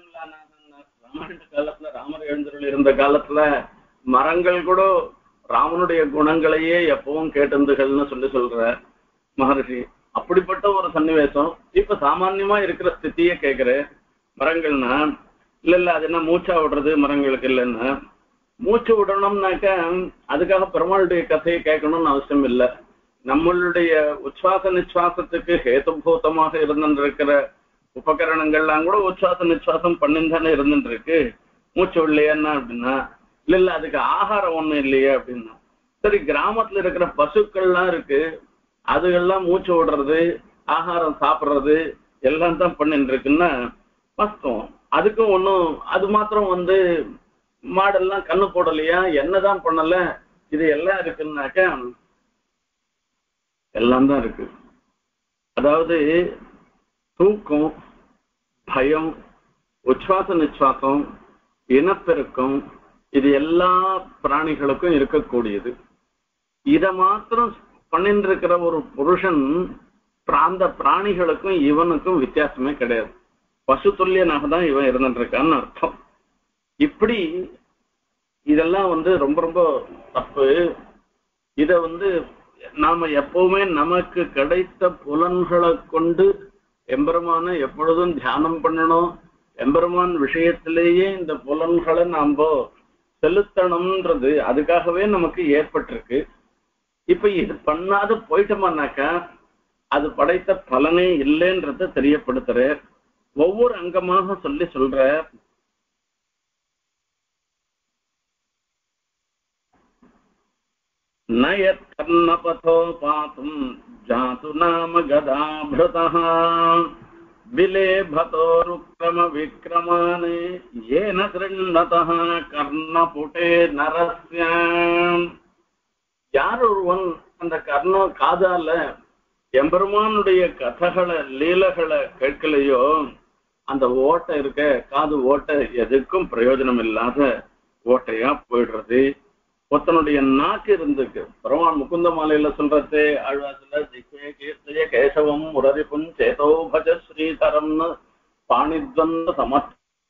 [SPEAKER 1] ராமாயண காலத்துல ராமர் எழுந்தருள் இருந்த காலத்துல மரங்கள் கூட ராமனுடைய குணங்களையே எப்பவும் கேட்டுந்துகள்னு சொல்லி சொல்ற மகர்ஷி. அப்படிப்பட்ட ஒரு சன்னிவேசம் இப்ப சாமான்யமா இருக்கிற ஸ்திதியே கேட்கிற மரங்கள்னா இல்ல இல்ல அது என்ன மூச்சா விடுறது மரங்களுக்கு இல்லைன்னா, மூச்சு விடணும்னாக்க அதுக்காக பெருமாளுடைய கதையை கேட்கணும்னு அவசியம் இல்லை. நம்மளுடைய உச்வாச நிச்சுவாசத்துக்கு ஹேதுபூதமாக இருந்துருக்கிற உபகரணங்கள்லாம் கூட உச்வாச நிச்சுவாசம் பண்ணிந்தானே இருந்துட்டு இருக்கு. மூச்சு இல்லையான்னா அப்படின்னா இல்ல இல்ல அதுக்கு ஆகாரம் ஒண்ணும் இல்லையே அப்படின்னா, சரி கிராமத்துல இருக்கிற பசுக்கள்லாம் இருக்கு, அதுகள்லாம் மூச்சு விடுறது ஆகாரம் சாப்பிடுறது எல்லாம் தான் பண்ணிட்டு இருக்குன்னா வாஸ்தவம். அதுக்கும் ஒன்றும் அது மாத்திரம் வந்து மாடெல்லாம் கண்ணு போடலையா என்னதான் பண்ணல, இது எல்லாம் இருக்குன்னாக்க எல்லாம் தான் இருக்கு. அதாவது தூக்கம், பயம், உச்வாச நிச்சுவாசம், இனப்பெருக்கம், இது எல்லா பிராணிகளுக்கும் இருக்கக்கூடியது. இத மாத்திரம் பண்ணிட்டு இருக்கிற ஒரு புருஷன் அந்த பிராணிகளுக்கும் இவனுக்கும் வித்தியாசமே கிடையாது. பசு துல்லியனாக தான் இவன் இருந்துட்டு இருக்கான்னு அர்த்தம். இப்படி இதெல்லாம் வந்து ரொம்ப ரொம்ப தப்பு. இத வந்து நாம எப்பவுமே நமக்கு கிடைத்த புலன்களை கொண்டு எம்பெருமான எப்பொழுதும் தியானம் பண்ணணும். எம்பெருமான் விஷயத்திலேயே இந்த புலன்களை நாம செலுத்தணும்ன்றது அதுக்காகவே நமக்கு ஏற்பட்டிருக்கு. இப்ப இது பண்ணாத போயிட்டோம்னாக்கா அது படைத்த பலனே இல்லைன்றத தெரியப்படுத்துற ஒவ்வொரு அங்கமாக சொல்லி சொல்ற. நயத் கர்ணபதோ பாத்தும் ஜாது நாம கதாபிருதஹ விலேபதோருக்ரம விக்ரமானே ஏன கிருண்ணதஹ கர்ணபுடே நரஸ்ய. யார் ஒருவன் அந்த கர்ணம் காதால எம்பெருமானுடைய கதைகளை லீலைகளை கேட்கலையோ அந்த ஓட்டை இருக்க காது ஓட்டை எதுக்கும் பிரயோஜனம் இல்லாத ஓட்டையா போயிடுறது. ஒருத்தனுடைய நாக்கு இருந்துக்கு பெருமான் முகுந்த மாலையில சொல்றது ஆழ்வாசுல கீர்த்திய கேசவம் முரரிப்பும் சேதோ பஜ ஸ்ரீதரம்னு பாணித்வந்த சமத்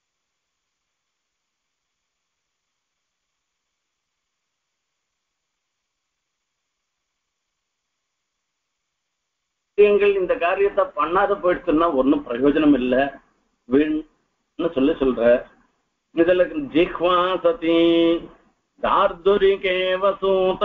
[SPEAKER 1] இந்த காரியத்தை பண்ணாத போயிடுச்சுன்னா ஒன்னும் பிரயோஜனம் இல்லை, வீண்னு சொல்லி சொல்ற. இதுல ஜிஹ்வா சதி தார்துரிகேவ சூத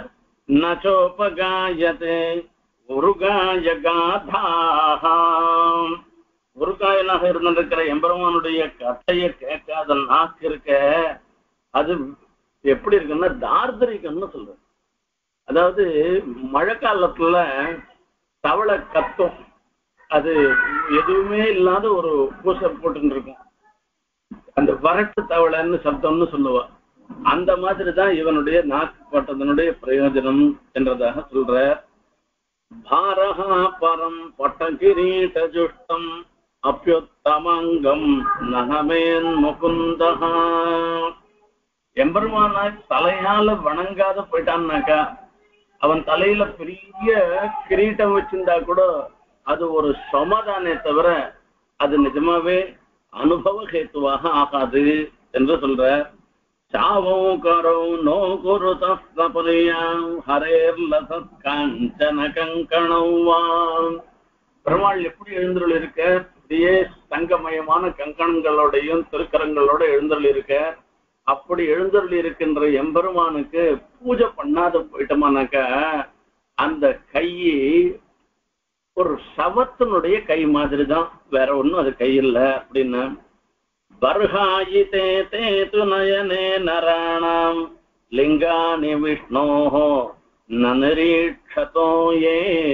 [SPEAKER 1] நச்சோபகாயதே உருகாய காதாஹாம். உருகாயனாக இருந்திருக்கிற எம்பெருமானுடைய கதையை கேட்காத நாக்கு இருக்க அது எப்படி இருக்குன்னா தார்தரிகம்னு சொல்ற. அதாவது மழை காலத்துல தவளை கத்தும், அது எதுவுமே இல்லாத ஒரு பூசை போட்டு இருக்கும், அந்த வரட்டு தவளைன்னு சப்தம்னு சொல்லுவா. அந்த மாதிரிதான் இவனுடைய நாக்கு பட்டதனுடைய பிரயோஜனம் என்றதாக சொல்ற. பாரஹா பரம் பட்டகிரீட ஜுஷ்டம் அப்யுத்தமங்கம் நகமேன் முகுந்தஹா. எம்பெருமானாய் தலையால வணங்காத போயிட்டான்னாக்கா அவன் தலையில பெரிய கிரீட்டம் வச்சிருந்தா கூட அது ஒரு சமாதானே தவிர அது நிஜமாவே அனுபவ ஹேத்துவாக ஆகாது என்று சொல்ற. சாவோ கரோ நோ குரு தஸ்தபரியாம் ஹரேர் லசத் காஞ்சன கங்கணவாம். பெருமாள் எப்படி எழுந்தருள் இருக்க, அப்படியே தங்கமயமான கங்கணங்களோடையும் திருக்கரங்களோட எழுந்தருள் இருக்க. அப்படி எழுந்தருள் இருக்கின்ற எம்பெருமானுக்கு பூஜை பண்ணாத போயிட்டோமானாக்க அந்த கை ஒரு சவத்தினுடைய கை மாதிரி தான், வேற ஒண்ணும் அது கை இல்லை அப்படின்னு. பர்ஹாயி தே தே து நயனே நராணாம் லிங்கானி விஷ்ணோஹோ நனிரீட்சதோ ஏ.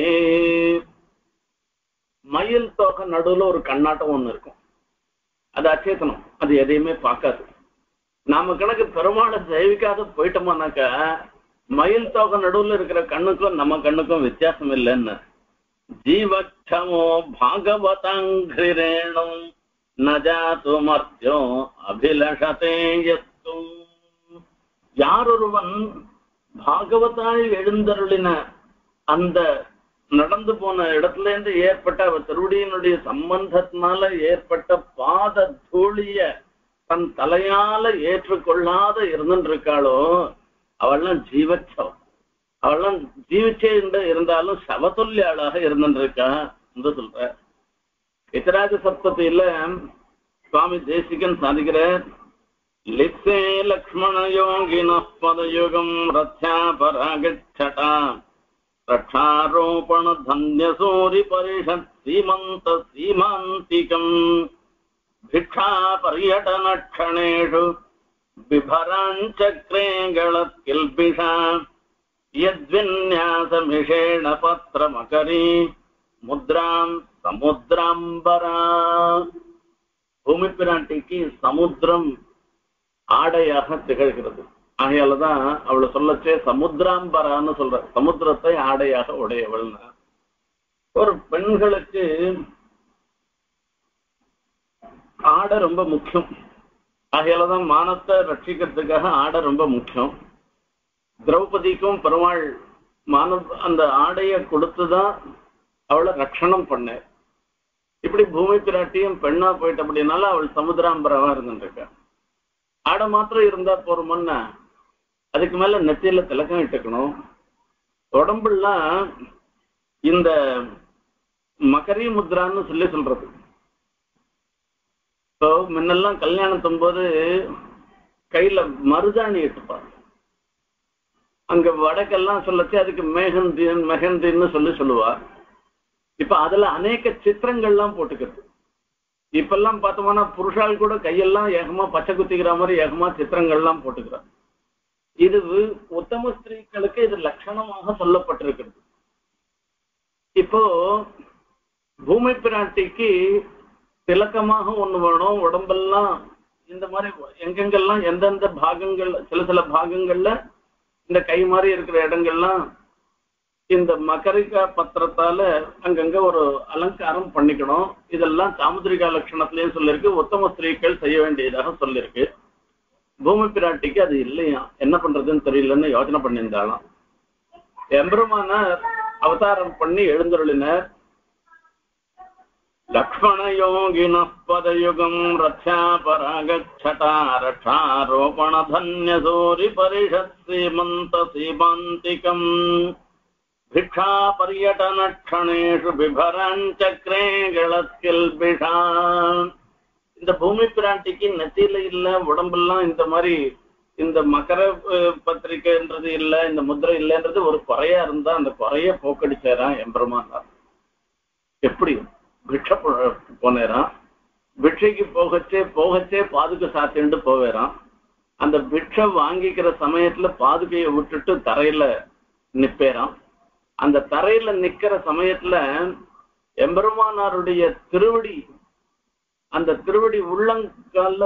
[SPEAKER 1] மயில் தோகை நடுவுல ஒரு கண்ணாட்டம் ஒண்ணு இருக்கும், அது அச்சேத்தனம், அது எதையுமே பார்க்காது. நாம கணக்கு பெருமாளை சேவிக்காத போயிட்டோமானாக்கா மயில் தோகை நடுவுல இருக்கிற கண்ணுக்கும் நம்ம கண்ணுக்கும் வித்தியாசம் இல்லைன்னு. ஜீவக்ஷமோ பாகவதாங்கிரேணும் நஜாது மர்த்தியோ அபிலஷதேயஸ்தும். யாரொருவன் பாகவதாய் எழுந்தருளின அந்த நடந்து போன இடத்துல இருந்து ஏற்பட்ட அவர் திருவடியினுடைய சம்பந்தத்தினால ஏற்பட்ட பாத தூளிய தன் தலையால ஏற்றுக்கொள்ளாத இருந்துருக்காளோ அவள்லாம் ஜீவச்சவம், அவள்லாம் ஜீவிச்சே இருந்தாலும் சவத்துல்யாளாக இருந்துருக்கா என்று சொல்ற. இத்தராஜ சப்தத்தில சுவாமி தேசிகன் சாதிக்கிற லிப்சே லக்ஷ்மண யோகின பதயுகம் ரத்யா பராகச்சடா ரக்ஷாரோபண தன்ய சூரி பரிஷத் சீமந்த சீமாந்திகம் भिक्षा पर्यटन क्षणेषु बिभराञ्चक्रे गलत्किल्बिषा यद्विन्यासमिषेण पत्रमकरी मुद्रां समुद्रांबरा. பூமி பிராட்டிக்கு சமுத்திரம் ஆடையாக திகழ்கிறது. ஆகையாலதான் அவளை சொல்லச்சே சமுத்திராம்பரான்னு சொல்ற, சமுத்திரத்தை ஆடையாக உடையவள்னா. ஒரு பெண்களுக்கு ஆடை ரொம்ப முக்கியம். ஆகையாலதான் மானத்தை ரட்சிக்கிறதுக்காக ஆடை ரொம்ப முக்கியம். திரௌபதிக்கும் பெருமாள் மான அந்த ஆடையை கொடுத்துதான் அவளை ரட்சணம் பண்ண. இப்படி பூமி பிராட்டியும் பெண்ணா போயிட்ட அப்படின்னால அவள் சமுத்திராம்பரவா இருந்துருக்கா. ஆடை மாத்திரம் இருந்தா போறோம்னா அதுக்கு மேல நெத்தியில திலக்கம் இட்டுக்கணும். உடம்புலாம் இந்த மகரி முத்ரான்னு சொல்லி சொல்றது. இப்போ முன்னெல்லாம் கல்யாணத்தும் போது கையில மருதாணி இட்டுப்பாங்க. அங்க வடக்கெல்லாம் சொல்லச்சு அதுக்கு மேகந்தி மெஹந்தின்னு சொல்லி சொல்லுவா. இப்ப அதுல அநேக சித்திரங்கள்லாம் போட்டுக்கிறது. இப்பெல்லாம் பார்த்தோம்னா புருஷால் கூட கையெல்லாம் ஏகமா பச்சை குத்திக்கிற மாதிரி ஏகமா சித்திரங்கள்லாம் போட்டுக்கிறார். இது உத்தம ஸ்திரீகளுக்கு இது லட்சணமாக சொல்லப்பட்டிருக்கிறது. இப்போ பூமி பிராட்டிக்கு திலக்கமாக ஒண்ணு வேணும். உடம்பெல்லாம் இந்த மாதிரி எங்கெங்கெல்லாம் எந்தெந்த பாகங்கள் சில சில பாகங்கள்ல இந்த கை மாதிரி இருக்கிற இடங்கள்லாம் இந்த மகரிகா பத்திரத்தால அங்கங்க ஒரு அலங்காரம் பண்ணிக்கணும். இதெல்லாம் சாமுத்திரிகா லட்சணத்திலயும் சொல்லிருக்கு, உத்தம ஸ்திரீகள் செய்ய வேண்டியதாக சொல்லிருக்கு. பூமி பிராட்டிக்கு அது இல்லையா, என்ன பண்றதுன்னு தெரியலன்னு யோசனை பண்ணியிருந்தாலும் எம்பெருமானார் அவதாரம் பண்ணி எழுந்தருளினர். லக்ஷ்மண யோகின பதயுகம் ரட்சா பராகச்சடா ரட்சாரோபண தன்ய சூரி பரிஷத் சீமந்த சீமாந்திகம் भिक्षा पर्यटन क्षणेषु बिभरांचक्रे गलस्किल्बिषा. இந்த பூமி பிராட்டிக்கு நெத்தியில இல்ல, உடம்பெல்லாம் இந்த மாதிரி இந்த மகர பத்திரிகைன்றது இல்ல, இந்த முத்திரை இல்லைன்றது ஒரு குறையா இருந்தா அந்த குறைய போக்கடிச்சாராம் எம்பெருமானார். எப்படி பிக்ஷ போனேராம், பிக்ஷைக்கு போகச்சே போகச்சே பாதுகை சாத்திண்டு போவேராம். அந்த பிக்ஷை வாங்கிக்கிற சமயத்துல பாதுகையை விட்டுட்டு தரையில நிப்பேராம். அந்த தரையில நிக்கிற சமயத்துல எம்பெருமானாருடைய திருவடி, அந்த திருவடி உள்ளங்கால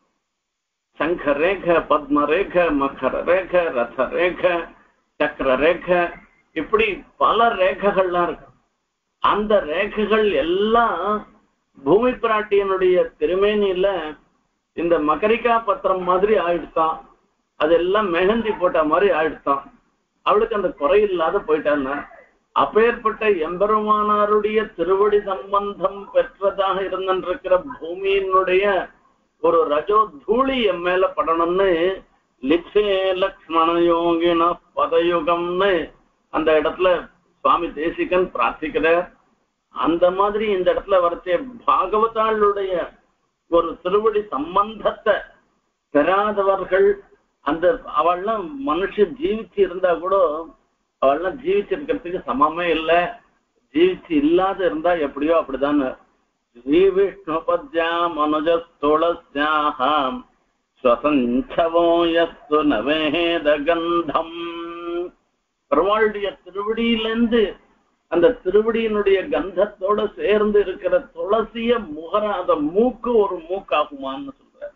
[SPEAKER 1] சங்க ரேக, பத்ம ரேக, மகர ரேக, ரத ரேக, சக்கர ரேக, இப்படி பல ரேகைகள்லாம் இருக்கு. அந்த ரேகைகள் எல்லாம் பூமி பிராட்டியனுடைய திருமேனியில இந்த மகரிகா பத்திரம் மாதிரி ஆயிடுத்தான். அதெல்லாம் மெஹந்தி போட்ட மாதிரி ஆயிடுத்தான். அவளுக்கு அந்த குறை இல்லாத போயிட்டாங்க. அப்பேற்பட்ட எம்பெருமானாருடைய திருவடி சம்பந்தம் பெற்றதாக இருந்திருக்கிற பூமியினுடைய ஒரு ரஜோ தூளி எம் மேல படணும்னு லிப்சே லக்ஷ்மண யோகின பதயுகம்னு அந்த இடத்துல சுவாமி தேசிகன் பிரார்த்திக்கிறார். அந்த மாதிரி இந்த இடத்துல வரச்சே பாகவதாளுடைய ஒரு திருவடி சம்பந்தத்தை பெறாதவர்கள், அந்த அவள்லாம் மனுஷன் ஜீவிச்சு இருந்தா கூட அவள்லாம் ஜீவிச்சிருக்கிறதுக்கு சமமே இல்லை. ஜீவிச்சு இல்லாத இருந்தா எப்படியோ அப்படிதான். ஸ்ரீவிஷ்ணு பத்யா மனுஜ துளஸ்யாஹாம் ஸ்வசஞ்சவோ யஸ்து நவேத கந்தம். பெருமாளுடைய திருவடியிலிருந்து அந்த திருவடியினுடைய கந்தத்தோட சேர்ந்து இருக்கிற துளசிய முகராத மூக்கு ஒரு மூக்காகுமான்னு சொல்ற.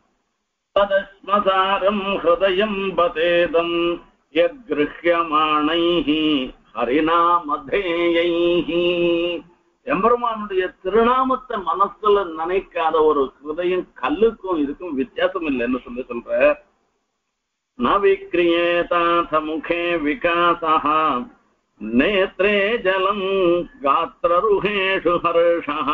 [SPEAKER 1] ததஸ்மசாரம் ஹிருதயம் பதேதம் யக்ருஹ்யமாணைஹி ஹரிநாமதேயைஹி. எம்பெருமானுடைய திருநாமத்தை மனசுல நினைக்காத ஒரு ஹிருதயம் கல்லுக்கும் இதுக்கும் வித்தியாசம் இல்லைன்னு சொல்லி சொல்ற. நவிக்ரியேதாத முகே விகாசஹ நேத்ரே ஜலம் காத்ரருஹேஷு ஹர்ஷஹ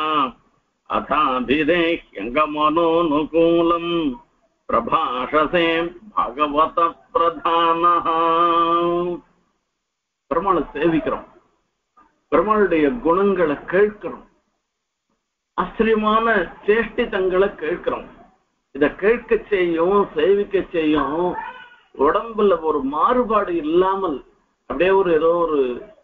[SPEAKER 1] அதாபிதேஹ்யங்கமனோனுகூலம் பிரபாஷசே பகவத பிரதானஹ. பெருமாளை சேவிக்கிறோம், பெருமாளுடைய குணங்களை கேட்கிறோம், ஆச்சரியமான சேஷ்டிதங்களை கேட்கிறோம். இதை கேட்க செய்யும், சேவிக்க செய்யும், உடம்புல ஒரு மாறுபாடு இல்லாமல் அப்படியே ஒரு ஏதோ ஒரு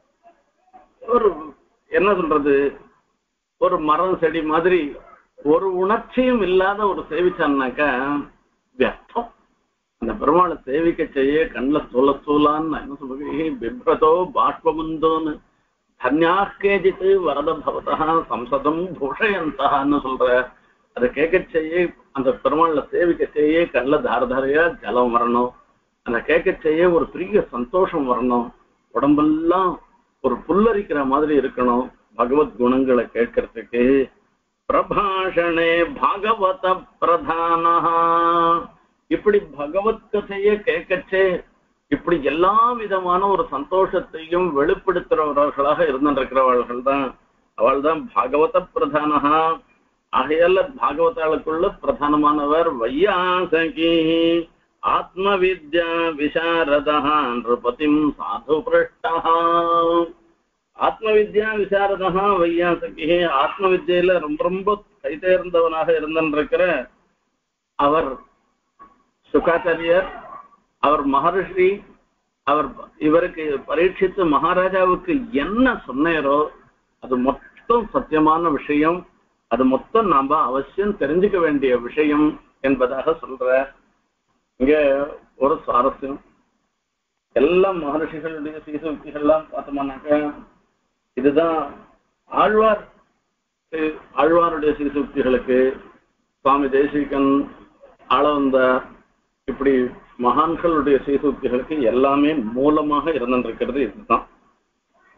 [SPEAKER 1] ஒரு என்ன சொல்றது, ஒரு மரம் செடி மாதிரி ஒரு உணர்ச்சியும் இல்லாத ஒரு சேவிச்சான்னாக்கா வியர்த்தம். அந்த பெருமாளை சேவிக்க செய்ய கண்ணில் சூழ சூழான்னு என்ன சொல்றேன், பிப்ரதோ பாஷ்பமுந்தோன்னு தன்யாக்கேஜித்து வரத பவதா சம்சதம் பூஷயந்தான்னு சொல்ற. அதை கேட்க செய்ய அந்த பெருமாளை சேவிக்க செய்ய கண்ணில் தாரதாரையா ஜலம் வரணும். அந்த கேட்க செய்ய ஒரு பெரிய சந்தோஷம் வரணும். உடம்பெல்லாம் ஒரு புல்லரிக்கிற மாதிரி இருக்கணும் பகவத் குணங்களை கேட்கறதுக்கு. பிரபாஷணே பாகவத பிரதானஹா. இப்படி பகவத் கதைய கேட்கச்சே இப்படி எல்லா விதமான ஒரு சந்தோஷத்தையும் வெளிப்படுத்துறவர்களாக இருந்திருக்கிறவர்கள் தான், அவள் தான் பாகவத பிரதானஹா. ஆகையால பாகவதாளுக்குள்ள பிரதானமானவர் வையாசகி ஆத்ம வித்யா விசாரதா நிருபதிம் சாது பிரஷ்டா. ஆத்ம வித்யா விசாரதா வையாசகி, ஆத்ம வித்யில ரொம்ப ரொம்ப கைதேர்ந்தவனாக இருந்திருக்கிற அவர் சுகாச்சாரியர், அவர் மகர்ஷி. அவர் இவருக்கு பரீட்சித்து மகாராஜாவுக்கு என்ன சொன்னாரோ அது மொத்தம் சத்தியமான விஷயம், அது மொத்தம் நாம அவசியம் தெரிஞ்சுக்க வேண்டிய விஷயம் என்பதாக சொல்ற. இங்க ஒரு சுவாரஸ்யம், எல்லா மகர்ஷிகளுடைய சீசுக்திகள்லாம் பார்த்தோம்னாக்க இதுதான் ஆழ்வார் ஆழ்வாருடைய சீசுக்திகளுக்கு சுவாமி தேசிகன் ஆளவந்தார் இப்படி மகான்களுடைய சீசுக்திகளுக்கு எல்லாமே மூலமாக இருந்திருக்கிறது இதுதான்.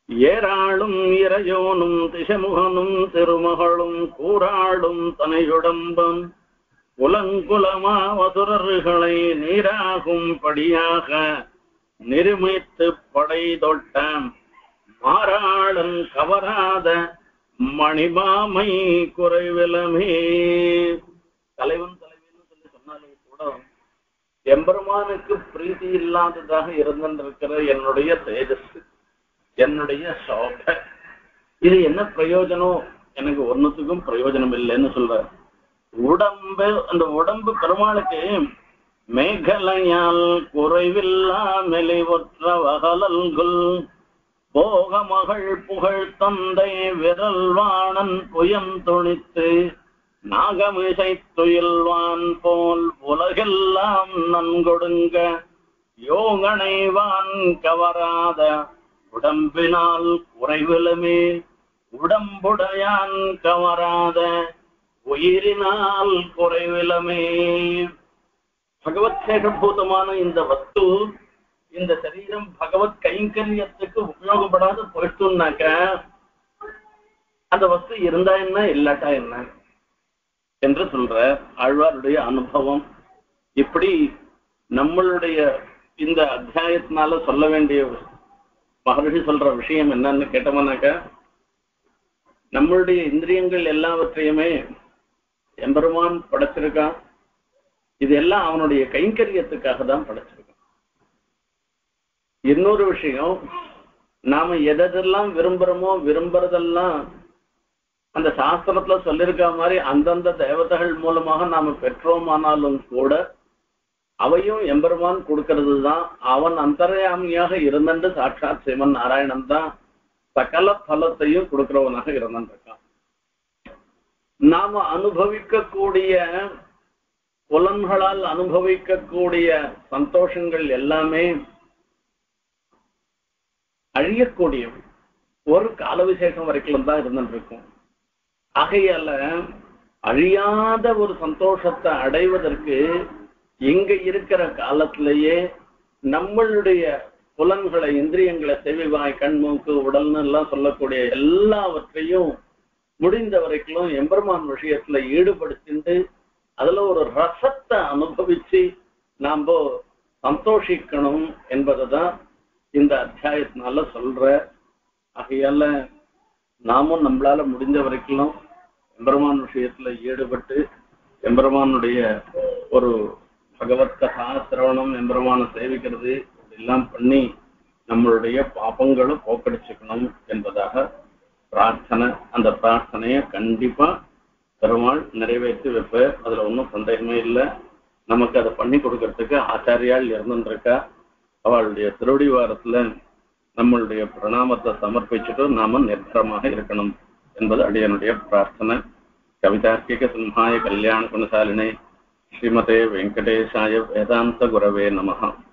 [SPEAKER 1] ஏராளும் இறையோனும் திசமுகனும் திருமகளும் கூறாளும் தனையுடம்பன் குலங்குலமா வசுரர்களை நீராகும் படியாக நிருமித்து படை தொட்ட மாறாளன் கவராத மணிமாமை குறைவிலமே. தலைவன் தலைவின்னு சொல்லி சொன்னாலும் கூட எம்பெருமானுக்கு பிரீதி இல்லாததாக இருந்திருக்கிற என்னுடைய தேஜஸ், என்னுடைய சோபை, இது என்ன பிரயோஜனம்? எனக்கு ஒன்னுத்துக்கும் பிரயோஜனம் இல்லைன்னு சொல்ற. உடம்பு, அந்த உடம்பு பெருமாளுக்கு மேகலையால் குறைவில்லா மெலிவொற்ற வகலல்குல் போக மகள் புகழ் தந்தை விரல்வாணன் புயம் துணித்து நாகமிசை துயில்வான் போல் உலகெல்லாம் நன்கொடுங்க யோகனைவான் கவராத உடம்பினால் குறைவிலுமே உடம்புடையான் கவராத உயிரினால் குறைவிலுமே. பகவத் சேஷபூதமான இந்த வஸ்து, இந்த சரீரம் பகவத் கைங்கரியத்துக்கு உபயோகப்படாத போயிட்டுனாக்க அந்த வஸ்து இருந்தா என்ன இல்லாட்டா என்ன என்று சொல்ற ஆழ்வாருடைய அனுபவம். இப்படி நம்மளுடைய இந்த அத்தியாயத்தினால சொல்ல வேண்டிய மகர்ஷி சொல்ற விஷயம் என்னன்னு கேட்டோம்னாக்க, நம்மளுடைய இந்திரியங்கள் எல்லாவற்றையுமே எம்பெருமான் படைச்சிருக்கான். இது எல்லாம் அவனுடைய கைங்கரியத்துக்காக தான் படைச்சிருக்கான். இன்னொரு விஷயம், நாம எதெல்லாம் விரும்புறோமோ விரும்புறதெல்லாம் அந்த சாஸ்திரத்துல சொல்லியிருக்க மாதிரி அந்தந்த தேவதைகள் மூலமாக நாம பெற்றோமானாலும் கூட அவையும் எம்பெருமான் கொடுக்கிறது தான். அவன் அந்தர்யாமியாக இருந்தண்டு சாட்சாத் சிவன் நாராயணன் தான் சகல பலத்தையும் கொடுக்கிறவனாக இருந்திருக்கான். நாம அனுபவிக்கக்கூடிய புலன்களால் அனுபவிக்கக்கூடிய சந்தோஷங்கள் எல்லாமே அழியக்கூடியவை, ஒரு கால விசேஷம் வரைக்கும் தான் இருந்துருக்கும். ஆகையால அழியாத ஒரு சந்தோஷத்தை அடைவதற்கு இங்க இருக்கிற காலத்திலேயே நம்மளுடைய புலன்களை, இந்திரியங்களை, செவிவாய், கண், மூக்கு, உடல்னு எல்லாம் சொல்லக்கூடிய எல்லாவற்றையும் முடிந்த வரைக்கும் எம்பெருமான் விஷயத்துல ஈடுபடுத்திட்டு அதுல ஒரு ரசத்தை அனுபவிச்சு நாம சந்தோஷிக்கணும் என்பதுதான் இந்த அத்தியாயத்தினால சொல்ற. ஆகையால நாமும் நம்மளால முடிஞ்ச வரைக்கும் எம்பெருமான் விஷயத்துல ஈடுபட்டு எம்பெருமானுடைய ஒரு பகவத் கதா சிரவணம், எம்பெருமான சேவிக்கிறது எல்லாம் பண்ணி நம்மளுடைய பாபங்களும் போக்கடிச்சுக்கணும் என்பதாக பிரார்த்தனை. அந்த பிரார்த்தனையை கண்டிப்பா பெருமாள் நிறைவேற்றி வைப்ப, அதுல ஒன்றும் சந்தேகமே இல்லை. நமக்கு அதை பண்ணி கொடுக்கறதுக்கு ஆச்சாரியால் இருந்துருக்கா. அவளுடைய திருவடி வாரத்துல நம்மளுடைய பிரணாமத்தை சமர்ப்பிச்சுட்டு நாம நிர்பரமாக இருக்கணும் என்பது அடியனுடைய பிரார்த்தனை. கவிதார்க்கிக சிம்ஹாய கல்யாண குணசாலினே ஸ்ரீமதே வெங்கடேசாய வேதாந்த குரவே நமஹ.